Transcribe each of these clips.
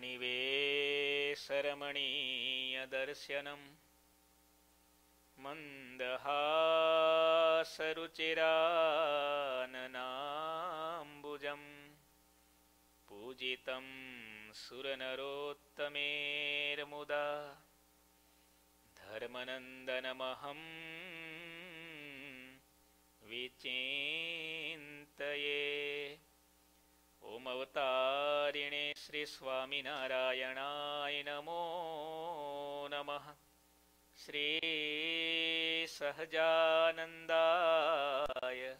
નિવેશરમણીય દર્શનમ મંદહાસરુચિરાનનાંબુજમ પૂજિતમ સુરનરોત્તમેર્મુદા ધર્મનંદનમહં વિચિંતયે. ઓમ અવતારિણે શ્રી સ્વામિનારાયણાય નમો નમઃ. શ્રી સહજાનંદાય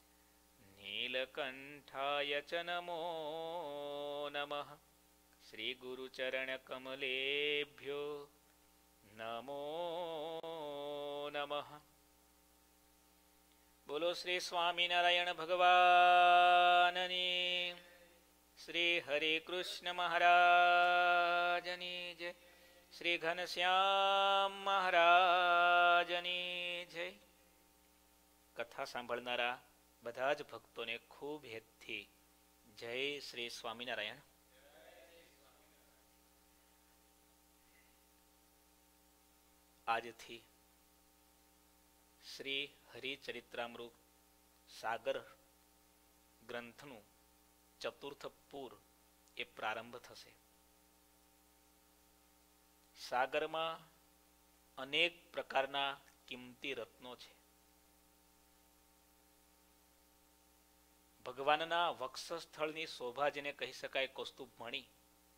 નીલકંઠાય ચ નમો નમઃ. શ્રી ગુરુચરણકમલેભ્યો નમો નમઃ. બોલો શ્રી સ્વામિનારાયણ ભગવાનની, શ્રી હરે કૃષ્ણ મહારાજની જય, શ્રી ઘનશ્યામ મહારાજની જય. કથા સાંભળનારા બધા જ ભક્તોને ખૂબ હેતથી જય શ્રી સ્વામિનારાયણ. આજથી શ્રી હરિચરિત્રામૃત સાગર ગ્રંથનું ચતુર્થ પૂર એ પ્રારંભ થશે. સાગરમાં અનેક પ્રકારના કિંમતી રત્નો છે. ભગવાનના વક્ષસ્થળની શોભા જેને કહી શકાય, કૌસ્તુભ મણિ,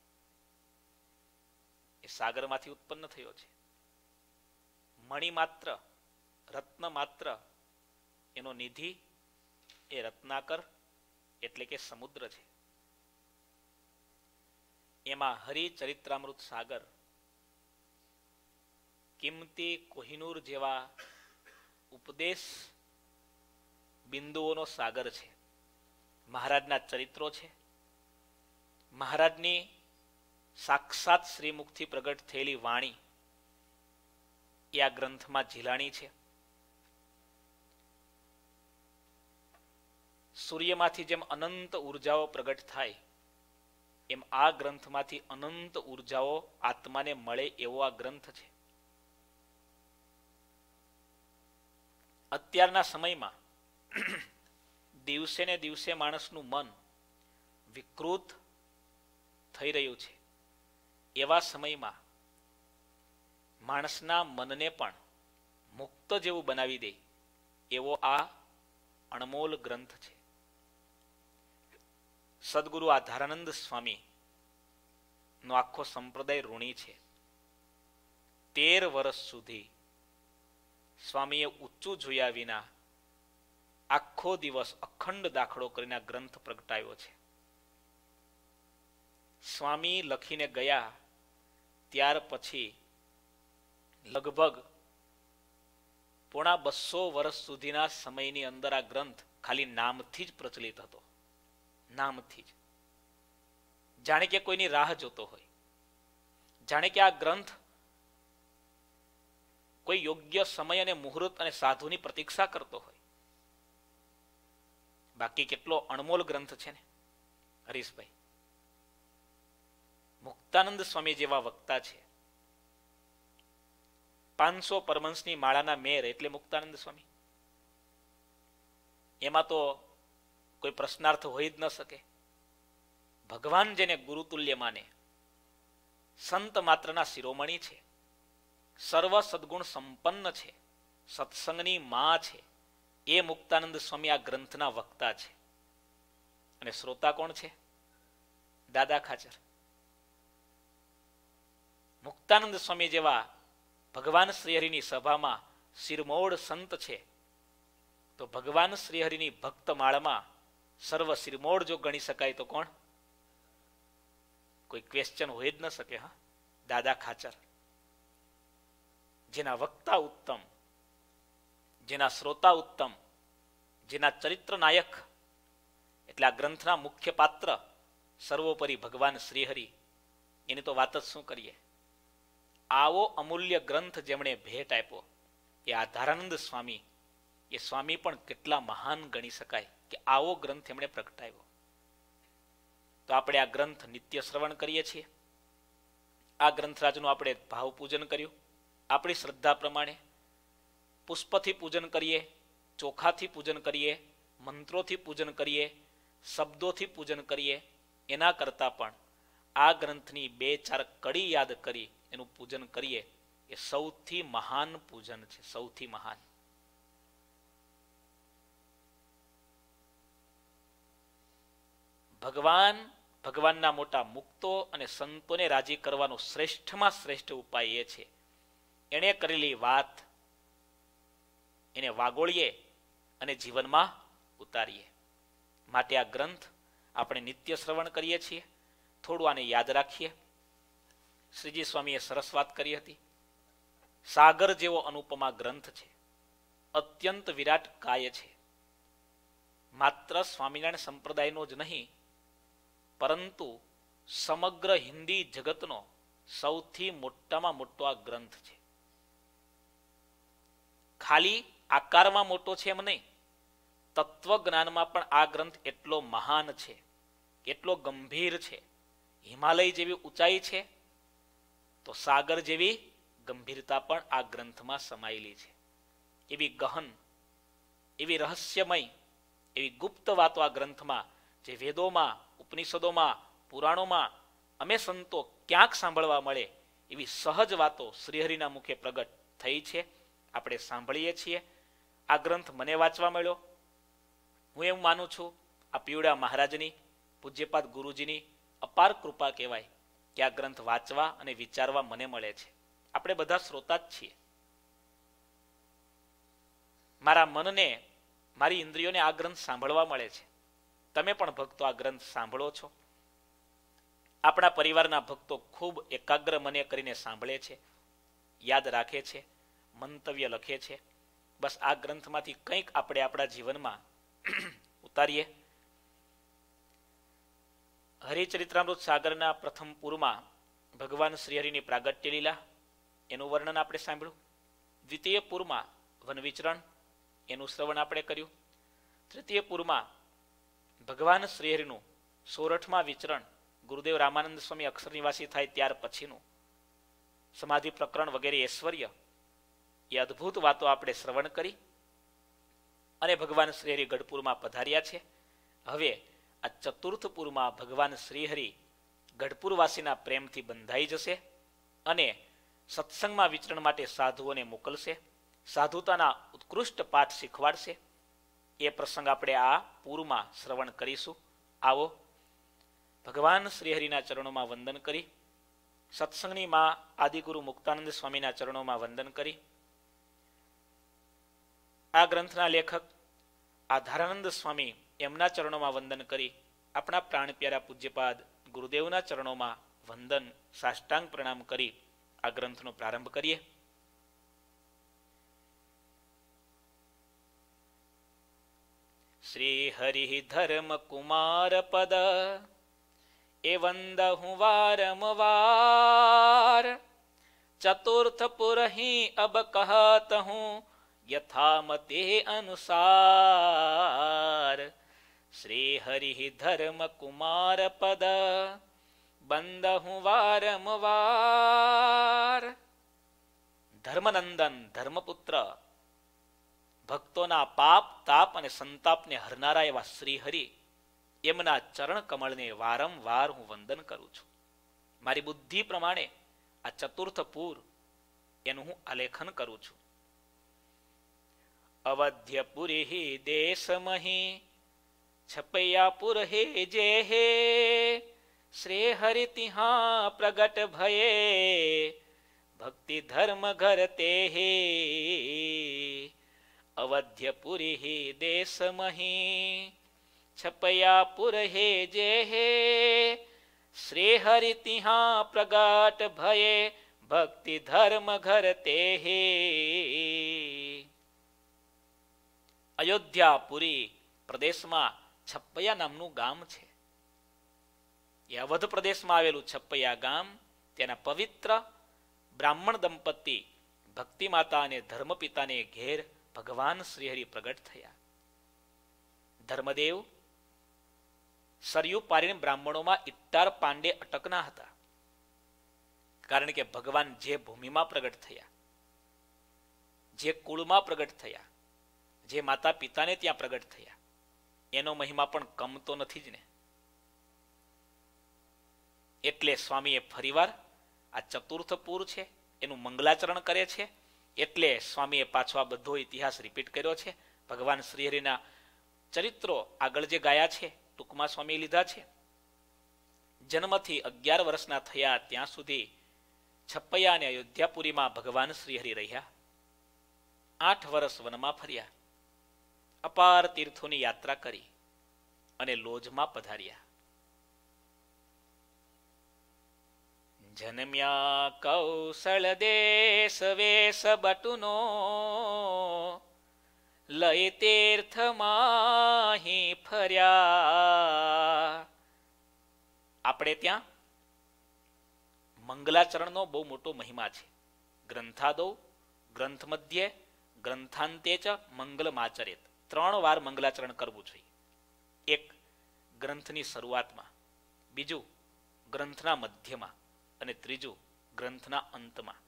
એ સાગરમાંથી ઉત્પન્ન થયો છે. મણિ માત્ર, રત્ન માત્ર, એનો નિધિ એ રત્નાકર એટલે કે સમુદ્ર છે. એમાં હરિચરિત્રામૃત સાગર કિંમતી કોહિનૂર જેવા ઉપદેશ બિંદુઓનો સાગર છે. મહારાજના ચરિત્રો છે. મહારાજની સાક્ષાત શ્રીમુખથી પ્રગટ થયેલી વાણી એ આ ગ્રંથમાં ઝીલાણી છે. સૂર્યમાંથી જેમ અનંત ઉર્જાઓ પ્રગટ થાય, એમ આ ગ્રંથમાંથી અનંત ઉર્જાઓ આત્માને મળે એવો આ ગ્રંથ છે. અત્યારના સમયમાં દિવસે ને દિવસે માણસનું મન વિકૃત થઈ રહ્યું છે. એવા સમયમાં માણસના મનને પણ મુક્ત જેવું બનાવી દે એવો આ અણમોલ ગ્રંથ છે. સદગુરુ આધારાનંદ સ્વામી નો આખો સંપ્રદાય ઋણી છે. 13 વર્ષ સુધી સ્વામીએ ઊંચું જોયા વિના આખો દિવસ અખંડ દાખલો કરીને ગ્રંથ પ્રગટાવ્યો છે. સ્વામી લખીને ગયા ત્યાર પછી લગભગ પોણા 200 વર્ષ સુધીના સમયની અંદર આ ગ્રંથ ખાલી નામથી જ પ્રચલિત હતો. નામથી જ, જાણે કે કોઈની રાહ જોતો હોય, જાણે કે આ ગ્રંથ કોઈ યોગ્ય સમય અને મુહૂર્ત અને સાધુની પ્રતીક્ષા કરતો હોય. બાકી કેટલો અણમોલ ગ્રંથ છે ને હરીશભાઈ. મુક્તાનંદ સ્વામી જેવા વક્તા છે. 500 પરમહંસની માળાના મેર એટલે મુક્તાનંદ સ્વામી. એમાં તો કોઈ પ્રશ્નાર્થ હોઈ જ ન શકે. ભગવાન જેને ગુરુતુલ્ય માને, સંત માત્રના શિરોમણી છે, સર્વ સદગુણ સંપન્ન છે, સત્સંગની માં છે, એ મુક્તાનંદ સ્વામી આ ગ્રંથના વક્તા છે. અને શ્રોતા કોણ છે? દાદા ખાચર. મુક્તાનંદ સ્વામી જેવા ભગવાન શ્રીહરિની સભામાં શિરમોડ સંત છે, તો ભગવાન શ્રીહરિની ભક્ત માળમાં સર્વ શિરમોડ જો ગણી શકાય તો કોણ? કોઈ ક્વેશ્ચન હોય જ ન શકે. હા, દાદા ખાચર. જેના વક્તા ઉત્તમ, જેના શ્રોતા ઉત્તમ, જેના ચરિત્ર નાયક, એટલે આ ગ્રંથના મુખ્ય પાત્ર સર્વોપરી ભગવાન શ્રીહરિ, એની તો વાત જ શું કરીએ. આવો અમૂલ્ય ગ્રંથ જેમણે ભેટ આપ્યો એ આધારાનંદ સ્વામી, એ સ્વામી પણ કેટલા મહાન ગણી શકાય કે આવો ગ્રંથ એમણે પ્રગટાવ્યો. તો આપણે આ ગ્રંથ નિત્ય શ્રવણ કરીએ છીએ. આ ગ્રંથરાજનું આપણે ભાવ પૂજન કર્યું. આપણી શ્રદ્ધા પ્રમાણે પુષ્પથી પૂજન કરીએ, ચોખાથી પૂજન કરીએ, મંત્રોથી પૂજન કરીએ, શબ્દોથી પૂજન કરીએ, એના કરતાં પણ આ ગ્રંથની 2-4 કડી યાદ કરી એનું પૂજન કરીએ એ સૌથી મહાન પૂજન છે, સૌથી મહાન. ભગવાનના મોટા મુક્તો અને સંતોને રાજી કરવાનો શ્રેષ્ઠમાં શ્રેષ્ઠ ઉપાય એ છે એણે કરેલી વાત એને વાગોળીએ અને જીવનમાં ઉતારીએ. માટે આ ગ્રંથ આપણે નિત્ય શ્રવણ કરીએ છીએ. થોડું આને યાદ રાખીએ. શ્રીજી સ્વામીએ સરસ વાત કરી હતી. સાગર જેવો અનુપમા ગ્રંથ છે, અત્યંત વિરાટ કાય છે. માત્ર સ્વામિનારાયણ સંપ્રદાયનો જ નહીં, પરંતુ સમગ્ર હિન્દી જગતનો સૌથી મોટામાં મોટો આ ગ્રંથ છે. ખાલી આકારમાં મોટો છે એમ નહીં, તત્વજ્ઞાનમાં પણ આ ગ્રંથ એટલો મહાન છે, એટલો ગંભીર છે. હિમાલય જેવી ઊંચાઈ છે તો સાગર જેવી ગંભીરતા પણ આ ગ્રંથમાં સમાયેલી છે. એવી ગહન, એવી રહસ્યમય, એવી ગુપ્ત વાતો આ ગ્રંથમાં, જે વેદોમાં, ઉપનિષદોમાં, પુરાણોમાં અમે સંતો ક્યાંક સાંભળવા મળે એવી સહજ વાતો શ્રીહરિના મુખે પ્રગટ થઈ છે. આપણે સાંભળીએ છીએ. આ ગ્રંથ મને વાંચવા મળ્યો. હું એવું માનું છું આ પીવડા મહારાજની, પૂજ્યપાદ ગુરુજીની અપાર કૃપા કહેવાય કે આ ગ્રંથ વાંચવા અને વિચારવા મને મળે છે. આપણે બધા શ્રોતા જ છીએ. મારા મનને, મારી ઇન્દ્રિયોને આ ગ્રંથ સાંભળવા મળે છે. તમે પણ ભક્તો આ ગ્રંથ સાંભળો છો. આપણા પરિવારના ભક્તો ખૂબ એકાગ્ર મને કરીને સાંભળે છે, યાદ રાખે છે, મંતવ્ય લખે છે. બસ આ ગ્રંથમાંથી કંઈક આપણે આપણા જીવનમાં ઉતારીએ. હરિચરિત્રામૃત સાગરના પ્રથમ પૂરમાં ભગવાન શ્રીહરિની પ્રાગટ્ય લીલા એનું વર્ણન આપણે સાંભળ્યું. દ્વિતીય પૂરમાં વન વિચરણ એનું શ્રવણ આપણે કર્યું. તૃતીય પૂરમાં ભગવાન શ્રીહરિનું સોરઠમાં વિચરણ, ગુરુદેવ રામાનંદ સ્વામી અક્ષર નિવાસી થાય ત્યાર પછીનું સમાધિ પ્રકરણ વગેરે ઐશ્વર્ય, એ અદ્ભુત વાતો આપણે શ્રવણ કરી અને ભગવાન શ્રીહરિ ગઢપુરમાં પધાર્યા છે. હવે આ ચતુર્થ પૂરમાં ભગવાન શ્રીહરિ ગઢપુરવાસીના પ્રેમથી બંધાઈ જશે અને સત્સંગમાં વિચરણ માટે સાધુઓને મોકલશે, સાધુતાના ઉત્કૃષ્ટ પાઠ શીખવાડશે. એ પ્રસંગ આપણે આ પૂરમાં શ્રવણ કરીશું. આવો ભગવાન શ્રીહરિના ચરણોમાં વંદન કરી, સત્સંગની માં આદિગુરુ મુક્તાનંદ સ્વામીના ચરણોમાં વંદન કરી, આ ગ્રંથના લેખક આધારાનંદ સ્વામી એમના ચરણોમાં વંદન કરી, આપણા પ્રાણ પ્યારા પૂજ્યપાદ ગુરુદેવના ચરણોમાં વંદન સાષ્ટાંગ પ્રણામ કરી આ ગ્રંથનો પ્રારંભ કરીએ. શ્રી હરિ ધર્મ કુમાર પદ એ વંદહું વારંવાર, ચતુર્થ પુરહી અબ કહત હું યથામતે અનુસાર. શ્રી હરિ ધર્મ કુમાર પદ બંદહું વારંવાર. ધર્મનંદન, ધર્મપુત્ર, ભક્તોના પાપ, તાપ અને સંતાપને હરનારા એવા શ્રીહરિ, એમના ચરણ કમળને વારંવાર હું વંદન કરું છું. મારી બુદ્ધિ પ્રમાણે આ ચતુર્થ પૂર એનું હું આલેખન કરું છું. અવધ્યપુરી દેશમહી છપૈયાપુર હે જે હે, શ્રી હરિ તિહા પ્રગટ ભયે ભક્તિ ધર્મ ઘર તે હે. અવધ્યપુરી દેશમહી છપૈયાપુર હે જે હે, શ્રી હરિ તિહા પ્રગટ ભયે ભક્તિ ધર્મ ઘર તે હે. અયોધ્યાપુરી પ્રદેશમાં છપૈયા નામનું ગામ છે. એ અવધ પ્રદેશમાં આવેલું છપૈયા ગામ, તેના પવિત્ર બ્રાહ્મણ દંપતી ભક્તિ માતા અને ધર્મપિતાને ઘેર ભગવાન શ્રીહરિ પ્રગટ થયા. ધર્મદેવ સરયુ પારીને બ્રાહ્મણોમાં ઇટ્ટાર પાંડે અટકના હતા. કારણ કે ભગવાન જે ભૂમિમાં પ્રગટ થયા, જે કુળમાં પ્રગટ થયા, જે માતા પિતાને ત્યાં પ્રગટ થયા, એનો મહિમા પણ કમતો નથી જ ને. એટલે સ્વામીએ ફરીવાર આ ચતુર્થ પુર છે એનું મંગલાચરણ કરે છે. એટલે સ્વામીએ પાછો આ બધો ઇતિહાસ રિપીટ કર્યો છે. ભગવાન શ્રીહરિના ચરિત્રો આગળ જે ગાયા છે ટૂંકમાં સ્વામીએ લીધા છે. જન્મથી 11 વર્ષના થયા ત્યાં સુધી છપૈયા અને અયોધ્યાપુરીમાં ભગવાન શ્રીહરિ રહ્યા. 8 વર્ષ વનમાં ફર્યા, અપાર તીર્થોની યાત્રા કરી અને લોજમાં પધાર્યા. જન્મ્યા કૌશળ દેશ વેશ બટુનો, લય તીર્થ માહી ફર્યા. આપણે ત્યાં મંગલાચરણનો બહુ મોટો મહિમા છે. ગ્રંથાદૌ, ગ્રંથ મધ્યે, ગ્રંથાંતે ચ મંગલમાચરેત. 3 વાર મંગલાચરણ કરવું જોઈએ. એક ગ્રંથની શરૂઆતમાં, બીજું ગ્રંથના મધ્યમાં અને ત્રીજું ગ્રંથના અંતમાં.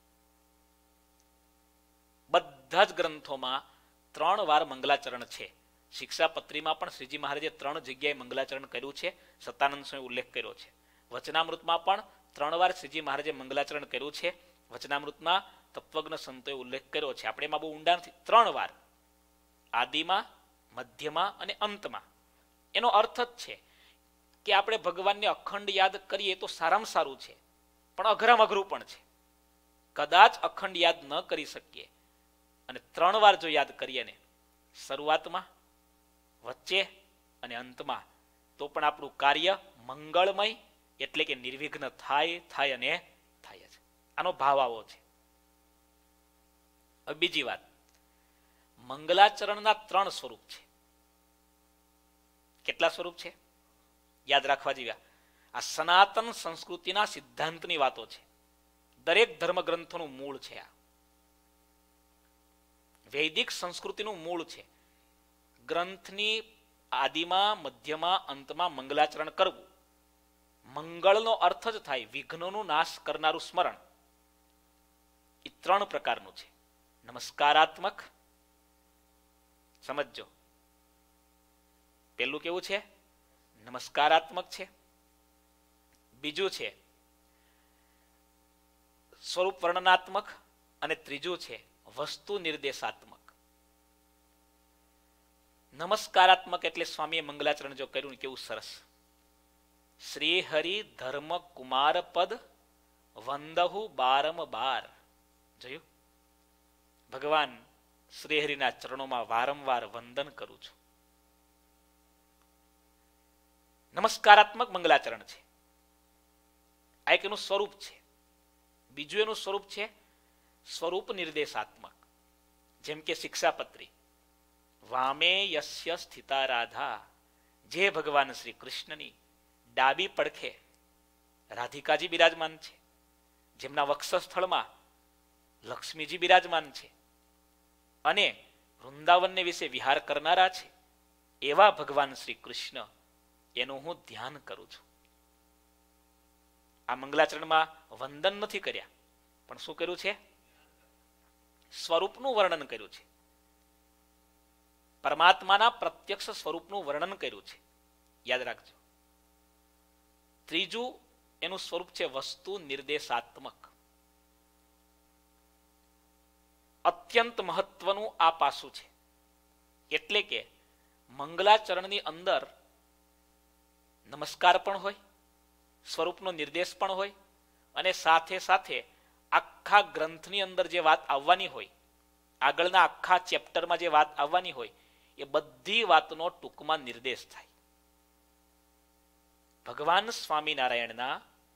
બધા જ ગ્રંથોમાં 3 વાર મંગલાચરણ છે. શિક્ષાપત્રીમાં પણ શ્રીજી મહારાજે 3 જગ્યાએ મંગલાચરણ કર્યું છે. સતાનંદ સ્વામી ઉલ્લેખ કર્યો છે. વચનામૃતમાં પણ 3 વાર શ્રીજી મહારાજે મંગલાચરણ કર્યું છે. વચનામૃતમાં તત્વજ્ઞ સંતોએ ઉલ્લેખ કર્યો છે. આપણે એમાં બહુ ઊંડાણથી 3 વાર, આદિમાં, મધ્યમાં અને અંતમાં. એનો અર્થ જ છે કે આપણે ભગવાનને અખંડ યાદ કરીએ તો સારામાં સારું છે, પણ અઘરામાં અઘરું પણ છે. કદાચ અખંડ યાદ ન કરી શકીએ અને 3 વાર જો યાદ કરીએ ને, શરૂઆતમાં, વચ્ચે અને અંતમાં, તો પણ આપણું કાર્ય મંગળમય એટલે કે નિર્વિઘ્ન થાય અને થાય જ. આનો ભાવ આવો છે. હવે બીજી વાત, મંગલાચરણના 3 સ્વરૂપ છે. કેટલા સ્વરૂપ છે યાદ રાખવા જેવા. આ સનાતન સંસ્કૃતિના સિદ્ધાંતની વાતો છે. દરેક ધર્મગ્રંથોનું મૂળ છે. આ વૈદિક સંસ્કૃતિનું મૂળ છે. ગ્રંથની આદિમાં, મધ્યમાં, અંતમાં મંગલાચરણ કરવું. મંગળનો અર્થ જ થાય વિઘ્નોનું નાશ કરનારું સ્મરણ. એ 3 પ્રકારનું છે. નમસ્કારાત્મક, સમજો, પેલું કેવું છે? નમસ્કારાત્મક છે. બીજું છે સ્વરૂપ વર્ણનાત્મક અને ત્રીજું છે વસ્તુ નિર્દેશાત્મક. નમસ્કારાત્મક એટલે સ્વામીએ મંગલાચરણ જો કર્યું ને કેવું સરસ. શ્રી હરિ ધર્મ કુમાર પદ વંદહુ બારંબાર. જોયું? ભગવાન શ્રીહરિના ચરણોમાં વારંવાર વંદન કરું છું. નમસ્કારાત્મક મંગલાચરણ છે. આ એક એનું સ્વરૂપ છે. બીજું એનું સ્વરૂપ છે સ્વરૂપ નિર્દેશાત્મક. જેમ કે શિક્ષાપત્રી, વામે યસ્ય સ્થિતા રાધા. જે ભગવાન શ્રી કૃષ્ણની ડાબી પડખે રાધિકાજી બિરાજમાન છે, જેમના વક્ષસ્થળમાં લક્ષ્મીજી બિરાજમાન છે અને વૃંદાવનને વિશે વિહાર કરનારા છે, એવા ભગવાન શ્રી કૃષ્ણ એનું હું ધ્યાન કરું છું. આ મંગલાચરણમાં વંદન નથી કર્યા, પણ શું કર્યું છે? સ્વરૂપનું વર્ણન કર્યું છે. પરમાત્માના પ્રત્યક્ષ સ્વરૂપનું વર્ણન કર્યું છે. યાદ રાખજો. ત્રીજું એનું સ્વરૂપ છે વસ્તુ નિર્દેશાત્મક. અત્યંત મહત્વનું આ પાસું છે. એટલે કે મંગલાચરણની અંદર નમસ્કાર પણ હોય, સ્વરૂપનો નિર્દેશ પણ હોય, અને સાથે સાથે આખા ગ્રંથની અંદર જે વાત આવવાની હોય, આગળના આખા ચેપ્ટરમાં જે વાત આવવાની હોય, એ બધી વાતનો ટૂંકમાં નિર્દેશ થાય. ભગવાન સ્વામિનારાયણના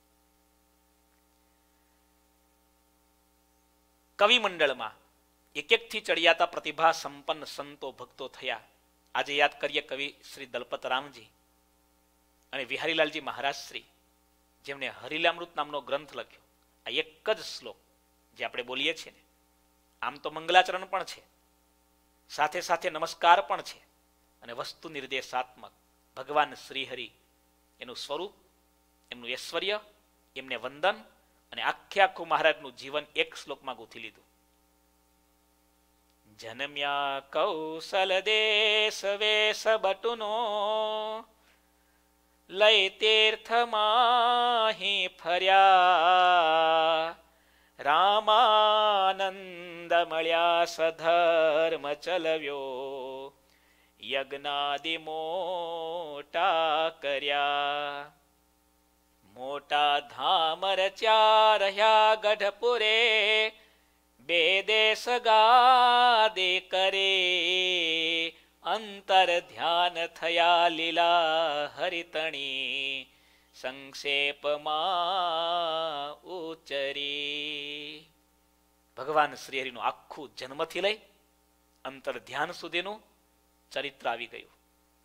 કવિ મંડળમાં એક એકથી ચડિયાતા પ્રતિભા સંપન્ન સંતો ભક્તો થયા. આજે યાદ કરીએ કવિ શ્રી દલપતરામજી અને વિહારીલાલજી મહારાજ શ્રી, જેમણે હરિલામૃત નામનો ગ્રંથ લખ્યો. આ એક જ શ્લોક જે આપણે બોલીએ છીએ ને, આમ તો મંગલાચરણ પણ છે, સાથે સાથે નમસ્કાર પણ છે અને વસ્તુ નિર્દેશાત્મક. ભગવાન શ્રીહરિ એનું સ્વરૂપ, એમનું ઐશ્વર્ય, એમને વંદન અને આખે આખું મહારાજનું જીવન એક શ્લોકમાં ગૂંથી લીધું. જન્મ્યા કૌશલ દેશ વેશ બટુનો, લય તીર્થમાહી ફર્યા, રામાનંદ મળ્યા સધર્મ ચલવ્યો, યજ્ઞાદિ મોટા કર્યા. મોટા ધામ રચ્યા રહ્યા ગઢપુરે, બે દેશ ગાદે કરે, અંતર ધ્યાન થયા લીલા હરિતણી, સંક્ષેપમાં ઉચરી. ભગવાન શ્રી હરિનું આખું જન્મથી લઈ અંતર ધ્યાન સુધીનું ચરિત્ર આવી ગયું.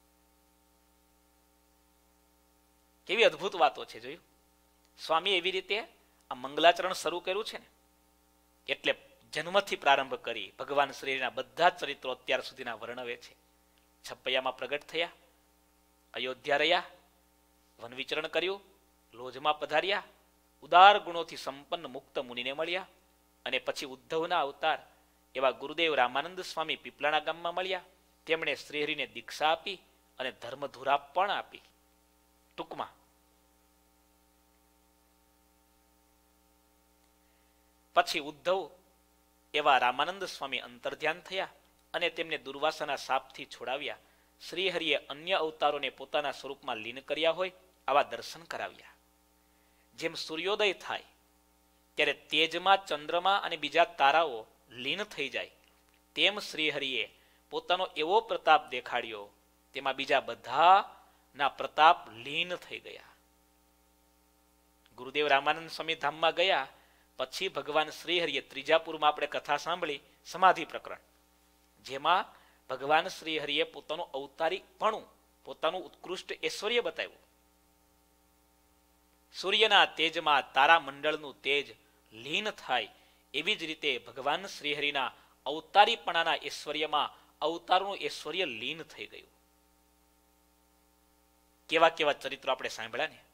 કેવી અદ્ભુત વાતો છે, જોયું? સ્વામી એવી રીતે આ મંગલાચરણ શરૂ કર્યું છે ને, એટલે જન્મથી પ્રારંભ કરી ભગવાન શ્રીના બધા ચરિત્રો અત્યાર સુધીના વર્ણવે છે. છપૈયામાં પ્રગટ થયા, અયોધ્યા રહ્યા, વન વિચરણ કર્યું, લોજમાં પધાર્યા, ઉદાર ગુણોથી સંપન્ન મુક્ત મુનિને મળ્યા, અને પછી ઉદ્ધવના અવતાર એવા ગુરુદેવ રામાનંદ સ્વામી પીપલાણા ગામમાં મળ્યા. તેમણે શ્રીહરિને દીક્ષા આપી અને ધર્મધુરા પણ આપી. ટૂંકમાં પછી ઉદ્ધવ એવા રામાનંદ સ્વામી અંતર્ધ્યાન થયા અને તેમને દુર્વાસાના શાપથી છોડાવ્યા. શ્રીહરિએ અન્ય અવતારોને પોતાના સ્વરૂપમાં લીન કર્યા હોય આવા દર્શન કરાવ્યા. જેમ સૂર્યોદય થાય ત્યારે તેજમાં ચંદ્રમા અને બીજા તારાઓ લીન થઈ જાય, તેમ શ્રીહરિએ પોતાનો એવો પ્રતાપ દેખાડ્યો, તેમાં બીજા બધાના પ્રતાપ લીન થઈ ગયા. ગુરુદેવ રામાનંદ સ્વામી ધામમાં ગયા પછી ભગવાન શ્રીહરિએ ત્રીજાપુરમાં આપણે કથા સાંભળી, સમાધિ પ્રકરણ, જેમાં ભગવાન શ્રીહરિએ પોતાનું અવતારિકપણું, પોતાનું ઉત્કૃષ્ટ ઐશ્વર્ય બતાવ્યું. સૂર્યના તેજમાં તારામંડળનું તેજ લીન થાય એવી જ રીતે ભગવાન શ્રીહરિના અવતારીપણાના ઐશ્વર્યમાં અવતારનું ઐશ્વર્ય લીન થઈ ગયું. કેવા કેવા ચરિત્રો આપણે સાંભળ્યા ને.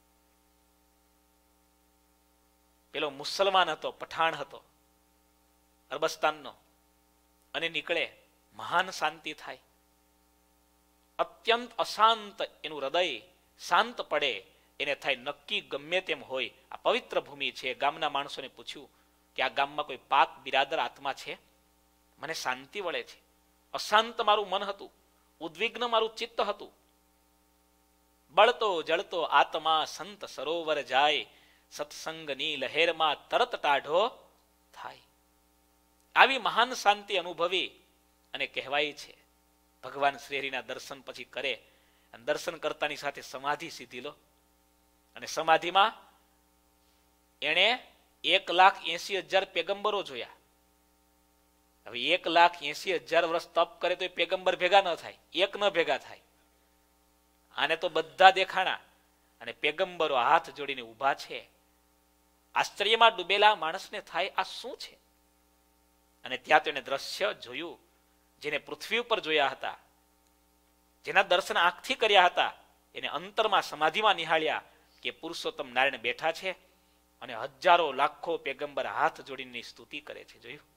પેલો મુસલમાન હતો, પઠાણ હતો, અરબસ્તાનનો, અને નીકળે, મહાન શાંતિ થાય, અત્યંત અશાંત એનું હૃદય શાંત પડે, એને થાય નક્કી ગમે તેમ હોય આ પવિત્ર ભૂમિ છે. ગામના માણસોને પૂછ્યું કે આ ગામમાં કોઈ પાક બિરાદર આત્મા છે? મને શાંતિ વળે છે. અશાંત મારું મન હતું, ઉદ્વિગ્ન મારું ચિત્ત હતું. બળતો જળતો આત્મા સંત સરોવર જાય, સત્સંગની લહેરમાં તરત ટાઢો થાય. આવી મહાન શાંતિ અનુભવી અને કહેવાય છે ભગવાન શ્રીહરિના દર્શન પછી કરે, અને દર્શન કરતાની સાથે સમાધિ સીધી લો, અને સમાધિમાં એણે 1,80,000 પેગંબરો જોયા. હવે 1,80,000 વર્ષ તપ કરે તો એ પેગંબર ભેગા ન થાય, એક ન ભેગા થાય. આને તો બધા દેખાણા, અને પેગંબરો હાથ જોડીને ઊભા છે. આશ્ચર્યમાં ડૂબેલા માણસને થાય આ શું છે? અને ત્યાં તો એને દ્રશ્ય જોયું જેને પૃથ્વી ઉપર જોયા હતા, જેના દર્શન આંખથી કર્યા હતા, એને અંતરમાં સમાધિમાં નિહાળ્યા કે પુરુષોત્તમ નારાયણ બેઠા છે અને હજારો લાખો પેગંબર હાથ જોડીને સ્તુતિ કરે છે. જોયું?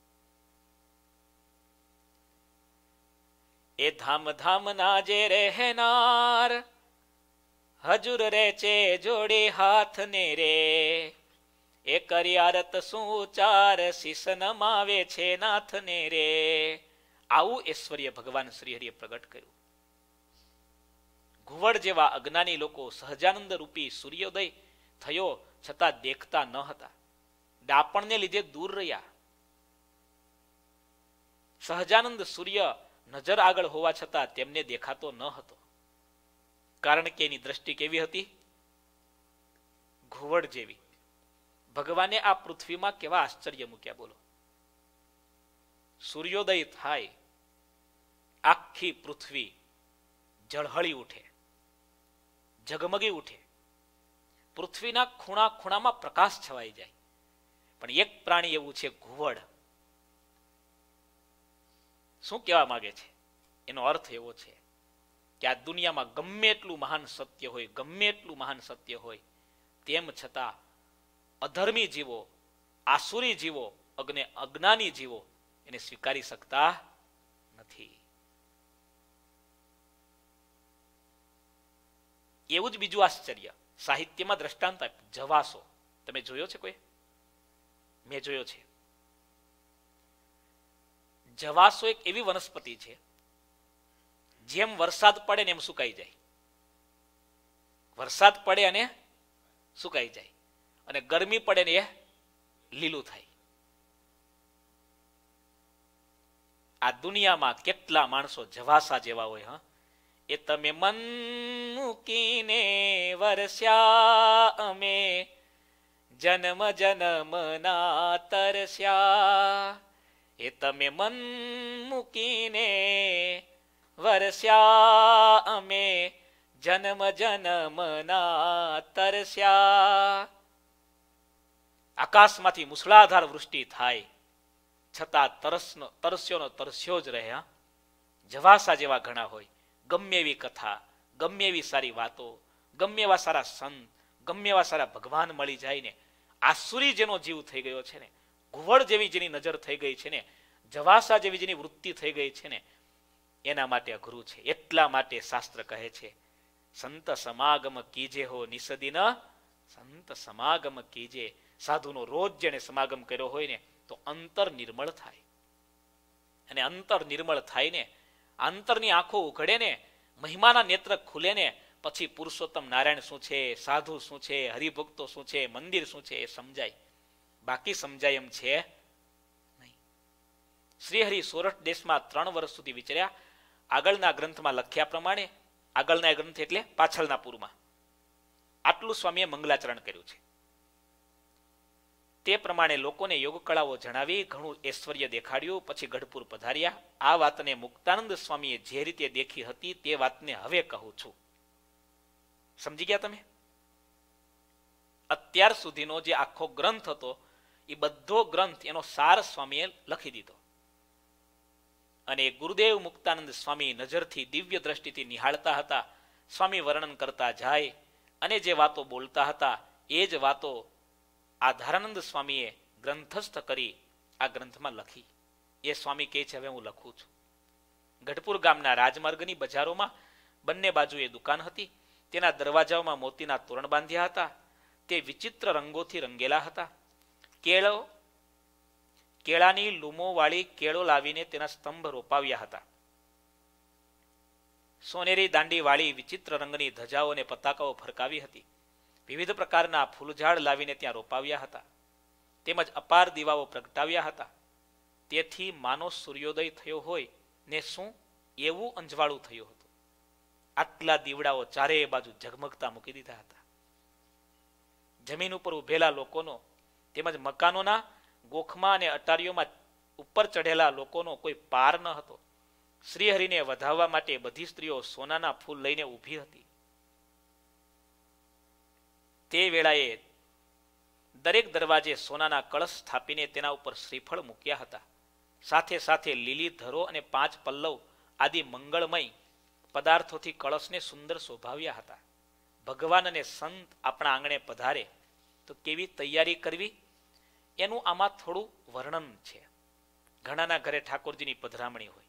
એ ધામ ધામ ના જે રહેનાર, હજુર રે છે જોડે હાથ ને રે, એ કર્યારત શું ચાર શીશ નમાવે છે નાથ ને રે. આવું ઐશ્વર્ય ભગવાન શ્રીહરિએ પ્રગટ કર્યું. ઘુવડ જેવા અજ્ઞાની લોકો સહજાનંદ રૂપી સૂર્યોદય થયો છતાં દેખતા ન હતા, ડાપણને લીધે દૂર રહ્યા. સહજાનંદ સૂર્ય નજર આગળ હોવા છતાં તેમને દેખાતો ન હતો, કારણ કે એની દ્રષ્ટિ કેવી હતી? ઘુવડ જેવી. ભગવાને આ પૃથ્વીમાં કેવા આશ્ચર્ય મૂક્યા બોલો. સૂર્યોદય થાય, આખી પૃથ્વી ઝળહળી ઉઠે, ઝગમગી ઉઠે, પૃથ્વીના ખૂણા ખૂણામાં પ્રકાશ છવાઈ જાય. પણ એક પ્રાણી એવું છે, ઘુવડ. શું કહેવા માંગે છે? એનો અર્થ એવો છે કે આ દુનિયામાં ગમે એટલું મહાન સત્ય હોય, ગમે એટલું મહાન સત્ય હોય, તેમ છતાં અધર્મી જીવો, આસુરી જીવો, અજ્ઞાની જીવો એને સ્વીકારી શકતા નથી. એવું જ બીજું આશ્ચર્ય સાહિત્યમાં દ્રષ્ટાંત આપ્યું. જવાસો તમે જોયો છે કોઈ? મેં જોયો છે. જવાસો એક એવી વનસ્પતિ છે જેમ વરસાદ પડે ને એમ સુકાઈ જાય. વરસાદ પડે અને સુકાઈ જાય, અને ગરમી પડે ને એ લીલું થાય. આ દુનિયામાં કેટલા માણસો જવાસા જેવા હોય. હા, એ તમે મન મૂકીને વરસ્યા અમે, જન્મ જન્મ ના તરસ્યા. એ તમે મન મૂકીને વરસ્યા અમે, જન્મ જન્મ ના તરસ્યા. આકાશમાંથી મુસળાધાર વૃષ્ટિ થાય છતાં તરસ્યોનો તરસ્યો જ રહે. જવાસા જેવા ઘણા હોય. ગમે એવી કથા, ગમે એવી સારી વાતો, ગમે એવા સારા સંત, ગમે એવા સારા ભગવાન મળી જાય ને, આસુરી જેનો જીવ થઈ ગયો છે ને, ઘુવડ જેવી જેની નજર થઈ ગઈ છે ને, જવાસા જેવી જેની વૃત્તિ થઈ ગઈ છે ને, એના માટે અઘરું છે. એટલા માટે શાસ્ત્ર કહે છે સંત સમાગમ કીજે હો નિસદિન, સંત સમાગમ કીજે. સાધુનો રોજ જેને સમાગમ કર્યો હોય ને તો અંતર નિર્મળ થાય. અને અંતર નિર્મળ થાય ને, અંતરની આંખો ઉઘડે ને, મહિમાના નેત્ર ખુલે ને, પછી પુરુષોત્તમ નારાયણ શું છે, સાધુ શું છે, હરિભક્તો શું છે, મંદિર શું છે એ સમજાય. બાકી સમજાય એમ છે નહીં. શ્રીહરિ સોરઠ દેશમાં 3 વર્ષ સુધી વિચર્યા. આગળના ગ્રંથમાં લખ્યા પ્રમાણે, આગળના ગ્રંથ એટલે પાછળના પૂરમાં, આટલું સ્વામીએ મંગલાચરણ કર્યું છે. તે પ્રમાણે લોકોને યોગ કળાઓ જણાવી ઘણું ઐશ્વર્ય દેખાડ્યું. પછી ગઢપુર પધાર્યા. આ વાતને મુક્તાનંદ સ્વામીએ જે રીતે દેખી હતી તે વાતને હવે કહું છું. સમજી ગયા તમે? અત્યાર સુધીનો જે આખો ગ્રંથ હતો એ બધો ગ્રંથ એનો સાર સ્વામીએ લખી દીધો. અને ગુરુદેવ મુક્તાનંદ સ્વામી નજરથી દિવ્ય દ્રષ્ટિથી નિહાળતા હતા. સ્વામી વર્ણન કરતા જાય અને જે વાતો બોલતા હતા એ જ વાતો આધારાનંદ સ્વામીએ ગ્રંથસ્થ કરી આ ગ્રંથમાં લખી. એ સ્વામી કહે છે હવે હું લખું છું. ગઢપુર ગામના રાજમાર્ગની બજારોમાં બંને બાજુએ દુકાન હતી. તેના દરવાજાઓમાં મોતીના તોરણ બાંધ્યા હતા. તે વિચિત્ર રંગોથી રંગેલા હતા. કેળાની લૂમો વાળી કેળો લાવીને તેના સ્તંભ રોપાવ્યા હતા. સોનેરી દાંડી વાળી વિચિત્ર રંગની ધજાઓ અને પતાકાઓ ફરકાવી હતી. વિવિધ પ્રકારના ફૂલઝાડ લાવીને ત્યાં રોપાવ્યા હતા. તેમજ અપાર દીવાઓ પ્રગટાવ્યા હતા. તેથી માનો સૂર્યોદય થયો હોય ને શું એવું અંજવાળું થયું હતું. આટલા દીવડાઓ ચારેય બાજુ ઝગમગતા મૂકી દીધા હતા. જમીન ઉપર ઉભેલા લોકોનો તેમજ મકાનોના ગોખમાં અને અટારીઓમાં ઉપર ચઢેલા લોકોનો કોઈ પાર ન હતો. શ્રીહરિને વધાવવા માટે બધી સ્ત્રીઓ સોનાના ફૂલ લઈને ઊભી હતી. તે વેળાએ દરેક દરવાજે સોનાના કળશ સ્થાપીને તેના ઉપર શ્રીફળ મૂક્યા હતા. સાથે સાથે લીલી ધરો અને 5 પલ્લવ આદિ મંગળમય પદાર્થોથી કળશને સુંદર શોભાવ્યા હતા. ભગવાન અને સંત આપણા આંગણે પધારે તો કેવી તૈયારી કરવી એનું આમાં થોડું વર્ણન છે. ઘણાના ઘરે ઠાકોરજીની પધરામણી હોય.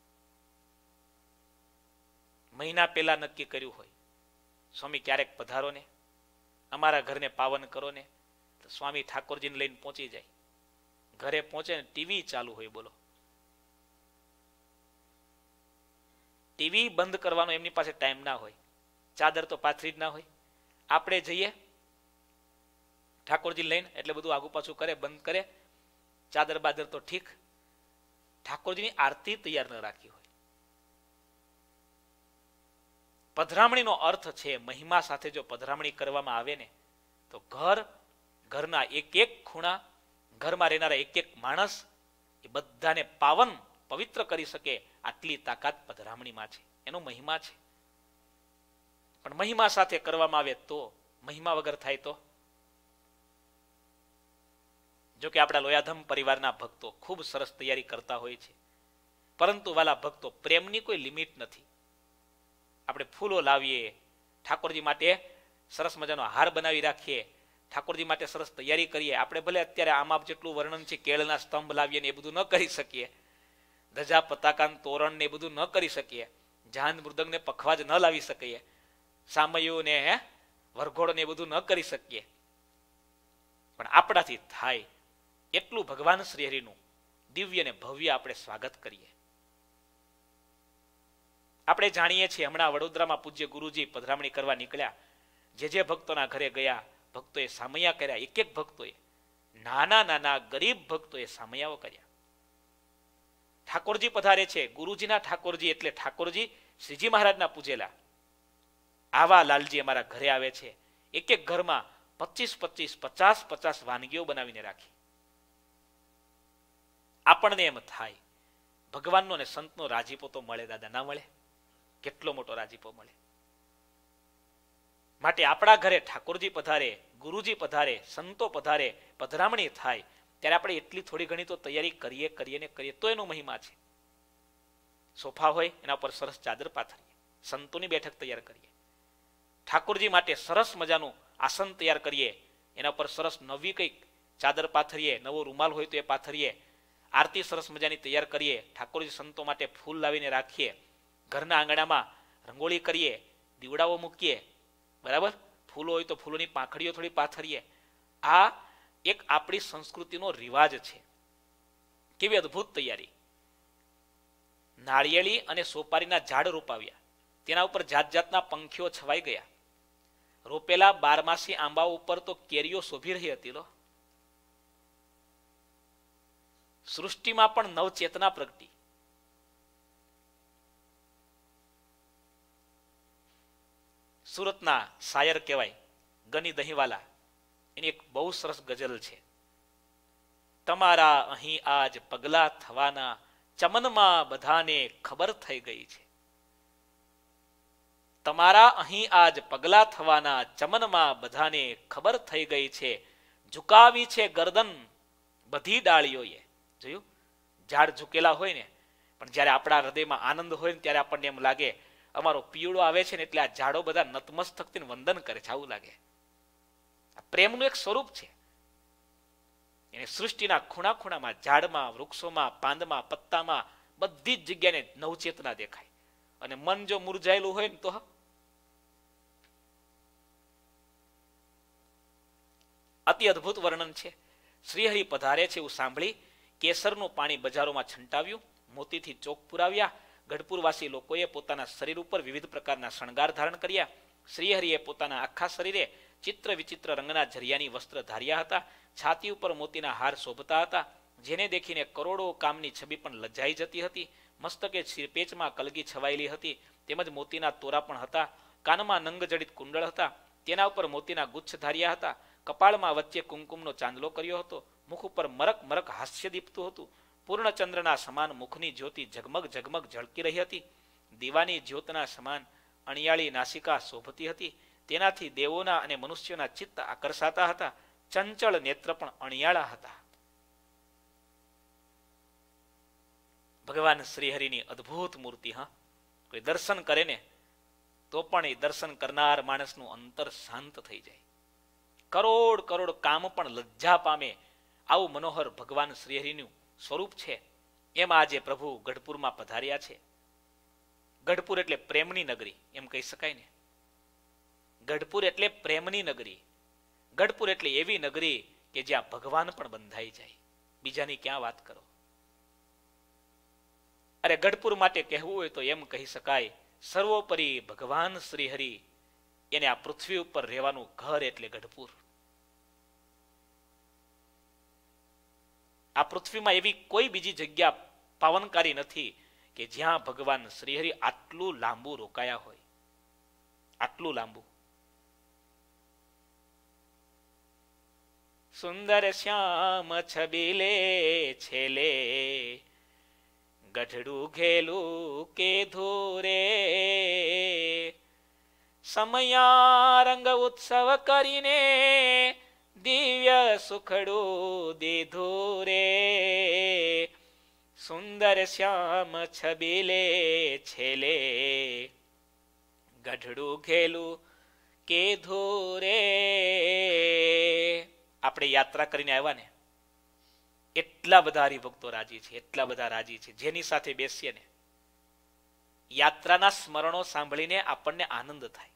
મહિના પહેલા નક્કી કર્યું હોય સ્વામી ક્યારેક પધારો ને, અમારા ઘરને પાવન કરો ને, તો સ્વામી ઠાકોરજીને લઈને પહોંચી જાય. ઘરે પહોંચે ને ટીવી ચાલુ હોય. બોલો, ટીવી બંધ કરવાનો એમની પાસે ટાઈમ ના હોય. ચાદર તો પાથરી જ ના હોય. આપણે જઈએ ઠાકોરજી લઈને એટલે બધું આગુ પાછું કરે, બંધ કરે. ચાદર બાદર તો ઠીક, ઠાકોરજીની આરતી તૈયાર ન રાખી હોય. પધરામણીનો અર્થ છે મહિમા સાથે જો પધરામણી કરવામાં આવે ને તો ઘરના એક એક ખૂણા, ઘરમાં રહેનારા એક એક માણસ એ બધાને પાવન પવિત્ર કરી શકે આટલી તાકાત પધરામણીમાં છે. એનો મહિમા છે. પણ મહિમા સાથે કરવામાં આવે તો, મહિમા વગર થાય તો. જો કે આપણા લોયાધમ પરિવારના ભક્તો ખૂબ સરસ તૈયારી કરતા હોય છે, પરંતુ વાલા ભક્તો પ્રેમની કોઈ લિમિટ નથી. આપણે ફૂલો લાવીએ, ઠાકોરજી માટે સરસ મજાનો હાર બનાવી રાખીએ, ઠાકોરજી માટે સરસ તૈયારી કરીએ. આપણે ભલે અત્યારે આમાં જેટલું વર્ણન છે, કેળના સ્તંભ લાવીએ ને એ બધું ન કરી શકીએ, ધજા પતાકા તોરણ ને એ બધું ન કરી શકીએ, જાન મૃદંગને પખવાજ ન લાવી શકીએ, સામયું ને વરઘોડો ને એ બધું ન કરી શકીએ, પણ આપણાથી થાય એટલું ભગવાન શ્રી હરિનું દિવ્ય ને ભવ્ય આપણે સ્વાગત કરીએ. આપણે જાણીએ છીએ, હમણાં વડોદરામાં પૂજ્ય ગુરુજી પધરામણી કરવા નીકળ્યા. જે ભક્તોના ઘરે ગયા, ભક્તોએ સામૈયા કર્યા. એક એક ભક્તોએ, નાના નાના ગરીબ ભક્તોએ સામૈયાઓ કર્યા. ઠાકોરજી પધારે છે, ગુરુજીના ઠાકોરજી એટલે ઠાકોરજી શ્રીજી મહારાજના પૂજેલા. આવા લાલજી અમારા ઘરે આવે છે. એક એક ઘરમાં 25-25, 50-50 વાનગીઓ બનાવીને રાખી. આપણને એમ થાય ભગવાનનો ને સંતનો રાજીપો તો મળે, દાદા ના મળે? કેટલો મોટો રાજીપો મળે. માટે આપણા ઘરે ઠાકોરજી પધારે, ગુરુજી પધારે, સંતો પધારે, પધરામણી થાય ત્યારે આપણે એટલી થોડી ઘણી તો તૈયારી કરીએ તો એનો મહિમા છે. સોફા હોય એના પર સરસ ચાદર પાથરીએ, સંતોની બેઠક તૈયાર કરીએ, ઠાકોરજી માટે સરસ મજાનું આસન તૈયાર કરીએ, એના પર સરસ નવી કંઈક ચાદર પાથરીએ, નવો રૂમાલ હોય તો એ પાથરીએ, આરતી સરસ મજાની તૈયાર કરીએ, ઠાકોરજી સંતો માટે ફૂલ લાવીને રાખીએ, ઘરના આંગણામાં રંગોળી કરીએ, દીવડાઓ મૂકીએ, બરાબર, ફૂલો હોય તો ફૂલોની પાંખડીઓ થોડી પાથરીએ. આ એક આપણી સંસ્કૃતિનો રિવાજ છે. કેવી અદ્ભુત તૈયારી. નાળિયેરી અને સોપારીના ઝાડ રોપાવ્યા, તેના ઉપર જાત જાતના પંખીઓ છવાઈ ગયા. રોપેલા 12માસી આંબા ઉપર તો કેરીઓ શોભી રહી હતી. લો, સૃષ્ટિમાં પણ નવચેતના પ્રગટી. સુરતના શાયર કહેવાય ગની દહીંવાલા, એની એક બહુ સરસ ગઝલ છે. તમારા અહીં આજ પગલા થવાના ચમનમાં બધાને ખબર થઈ ગઈ છે. તમારા અહીં આજ પગલા થવાના ચમનમાં બધાને ખબર થઈ ગઈ છે. ઝુકાવી છે ગરદન બધી ડાળીઓએ. જોયું, ઝાડ ઝુકેલા હોય ને, પણ જ્યારે આપણા હૃદયમાં આનંદ હોય ને ત્યારે આપણને એમ લાગે અમારો પીળો આવે છે ને એટલે આ ઝાડો બધા નતમસ્તકથી વંદન કરે છે, આવું લાગે. પ્રેમનું એક સ્વરૂપ છે. એને સૃષ્ટિના ખૂણા ખૂણામાં, ઝાડમાં, વૃક્ષોમાં, પાંદમાં, પત્તામાં, બધી જ જગ્યાને નવચેતના દેખાય. અને મન જો મુરઝાયેલું હોય ને તો અતિ અદ્ભુત વર્ણન છે. શ્રીહરિ પધારે છે એવું સાંભળી કેસરનું પાણી બજારોમાં છંટાવ્યું, મોતીથી ચોક પુરાવ્યા. ગઢપુરવાસી લોકોએ પોતાના શરીર ઉપર વિવિધ પ્રકારના શણગાર ધારણ કર્યા. શ્રીહરિએ પોતાના આખા શરીરે ચિત્ર વિચિત્ર રંગના ઝરિયાની વસ્ત્ર ધાર્યા હતા. છાતી ઉપર મોતીના હાર શોભતા હતા, જેને દેખીને કરોડો કામની છબી પણ લજાઈ જતી હતી. મસ્તકે શિરપેચમાં કલગી છવાયેલી હતી, તેમજ મોતીના તોરા પણ હતા. કાનમાં નંગજડિત કુંડળ હતા, તેના ઉપર મોતીના ગુચ્છ ધાર્યા હતા. કપાળમાં વચ્ચે કુમકુમનો ચાંદલો કર્યો હતો. મુખ ઉપર મરક મરક હાસ્ય દીપતું હતું. પૂર્ણચંદ્રના સમાન મુખની જ્યોતિ ઝગમગ ઝગમગ ઝળકી રહી હતી. દીવાની જ્યોતના સમાન અણિયાળી નાસિકા શોભતી હતી. તેનાથી દેવોના અને મનુષ્યોના ચિત્ત આકર્ષાતા હતા. ચંચળ નેત્ર પણ અણિયાળા હતા. ભગવાન શ્રીહરિની અદ્ભુત મૂર્તિ. કોઈ દર્શન કરે ને તો પણ એ દર્શન કરનાર માણસનું અંતર શાંત થઈ જાય. કરોડ કરોડ કામ પણ લજ્જા પામે, આવું મનોહર ભગવાન શ્રીહરિનું સ્વરૂપ છે. એમાં આજે પ્રભુ ગઢપુરમાં પધાર્યા છે. ગઢપુર એટલે પ્રેમની નગરી એમ કહી શકાય ને. ગઢપુર એટલે પ્રેમની નગરી. ગઢપુર એટલે એવી નગરી કે જ્યાં ભગવાન પણ બંધાઈ જાય. બીજાની ક્યાં વાત કરો. અરે ગઢપુર માટે કહેવું હોય તો એમ કહી શકાય, સર્વોપરી ભગવાન શ્રીહરિ એને આ પૃથ્વી ઉપર રહેવાનું ઘર એટલે ગઢપુર. આ પૃથ્વીમાં એવી કોઈ બીજી જગ્યા પાવનકારી નથી કે જ્યાં ભગવાન શ્રીહરિ આટલું લાંબુ રોકાયા હોય. આટલું લાંબુ. સુંદર શ્યામ છબીલે છેલે ગઢડું ઘેલું કે ધોરે સમયા રંગ ઉત્સવ કરીને દિવ્ય સુખડું દીધું રે. સુંદર શ્યામ છબીલે છેલે ગઢડું ઘેલું કે ધોરે. આપણે યાત્રા કરીને આવ્યા ને, એટલા બધા હરિભક્તો રાજી છે, એટલા બધા રાજી છે, જેની સાથે બેસીએ ને યાત્રાના સ્મરણો સાંભળીને આપણને આનંદ થાય.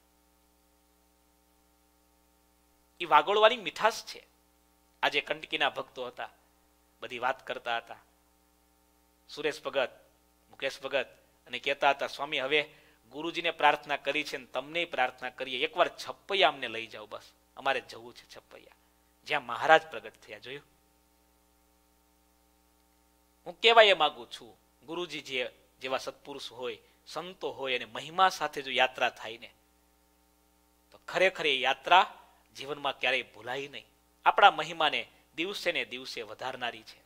એ વાગોળવાની મીઠાશ છે. આજે કંટકીના ભક્તો હતા, બધી વાત કરતા હતા, સુરેશ ભગત, મુકેશ ભગત, અને કહેતા હતા સ્વામી હવે ગુરુજીને પ્રાર્થના કરી છે ને તમને પ્રાર્થના કરીએ, એકવાર છપૈયા અમને લઈ જાઓ, બસ અમારે જવું છે છપૈયા, જ્યાં મહારાજ પ્રગટ થયા. જોયું? હું કહેવાય માંગુ છું, ગુરુજી જેવા સત્પુરુષ હોય, સંતો હોય અને મહિમા સાથે જો યાત્રા થાય ને તો ખરેખર એ યાત્રા જીવનમાં ક્યારેય ભૂલાય નહીં. આપણા મહિમાને દિવસે ને દિવસે વધારનારી છે.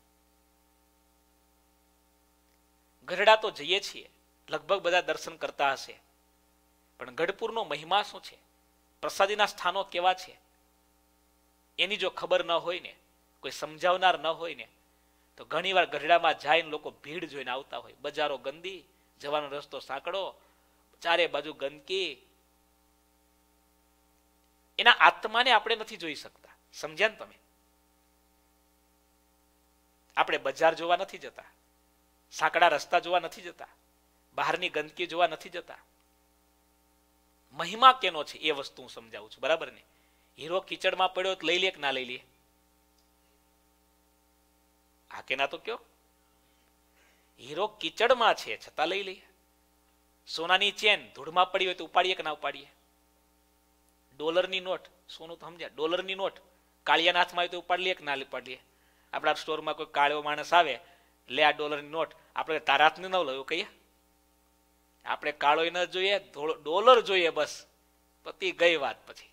ગઢડા તો જઈએ છીએ, લગભગ બધા દર્શન કરતા હશે, પણ ગઢપુરનો મહિમા શું છે, પ્રસાદીના સ્થાનો કેવા છે, એની જો ખબર ન હોય ને, કોઈ સમજાવનાર ન હોય ને, તો ઘણીવાર ગઢડામાં જાય લોકો ભીડ જોઈને આવતા હોય. બજારો ગંદી, જવાનો રસ્તો સાંકડો, ચારે બાજુ ગંદકી. એના આત્માને આપણે નથી જોઈ શકતા. સમજ્યા ને તમે? આપણે બજાર જોવા નથી જતા, સાંકડા રસ્તા જોવા નથી જતા, બહારની ગંદકી જોવા નથી જતા. મહિમા કેનો છે એ વસ્તુ હું સમજાવું છું, બરાબર ને? હીરો કીચડમાં પડ્યો તો લઈ લે કે ના લઈ લે? આ કેના તો કયો? હીરો કીચડમાં છે છતાં લઈ લઈએ. સોનાની ચેન ધૂળમાં પડી હોય તો ઉપાડીએ કે ના ઉપાડીએ? ડોલરની નોટ, સોનું તો સમજ્યા, ડોલરની નોટ કાળિયાના હાથમાં હોય તો ઉપાડી લઈએ કે ના ઉપાડીએ? આપણા સ્ટોરમાં કોઈ કાળો માણસ આવે, લે આ ડોલરની નોટ, આપણે તારા હાથને ન લો કહીએ? આપણે કાળો ન જોઈએ, ડોલર જોઈએ, બસ પતી ગઈ વાત. પછી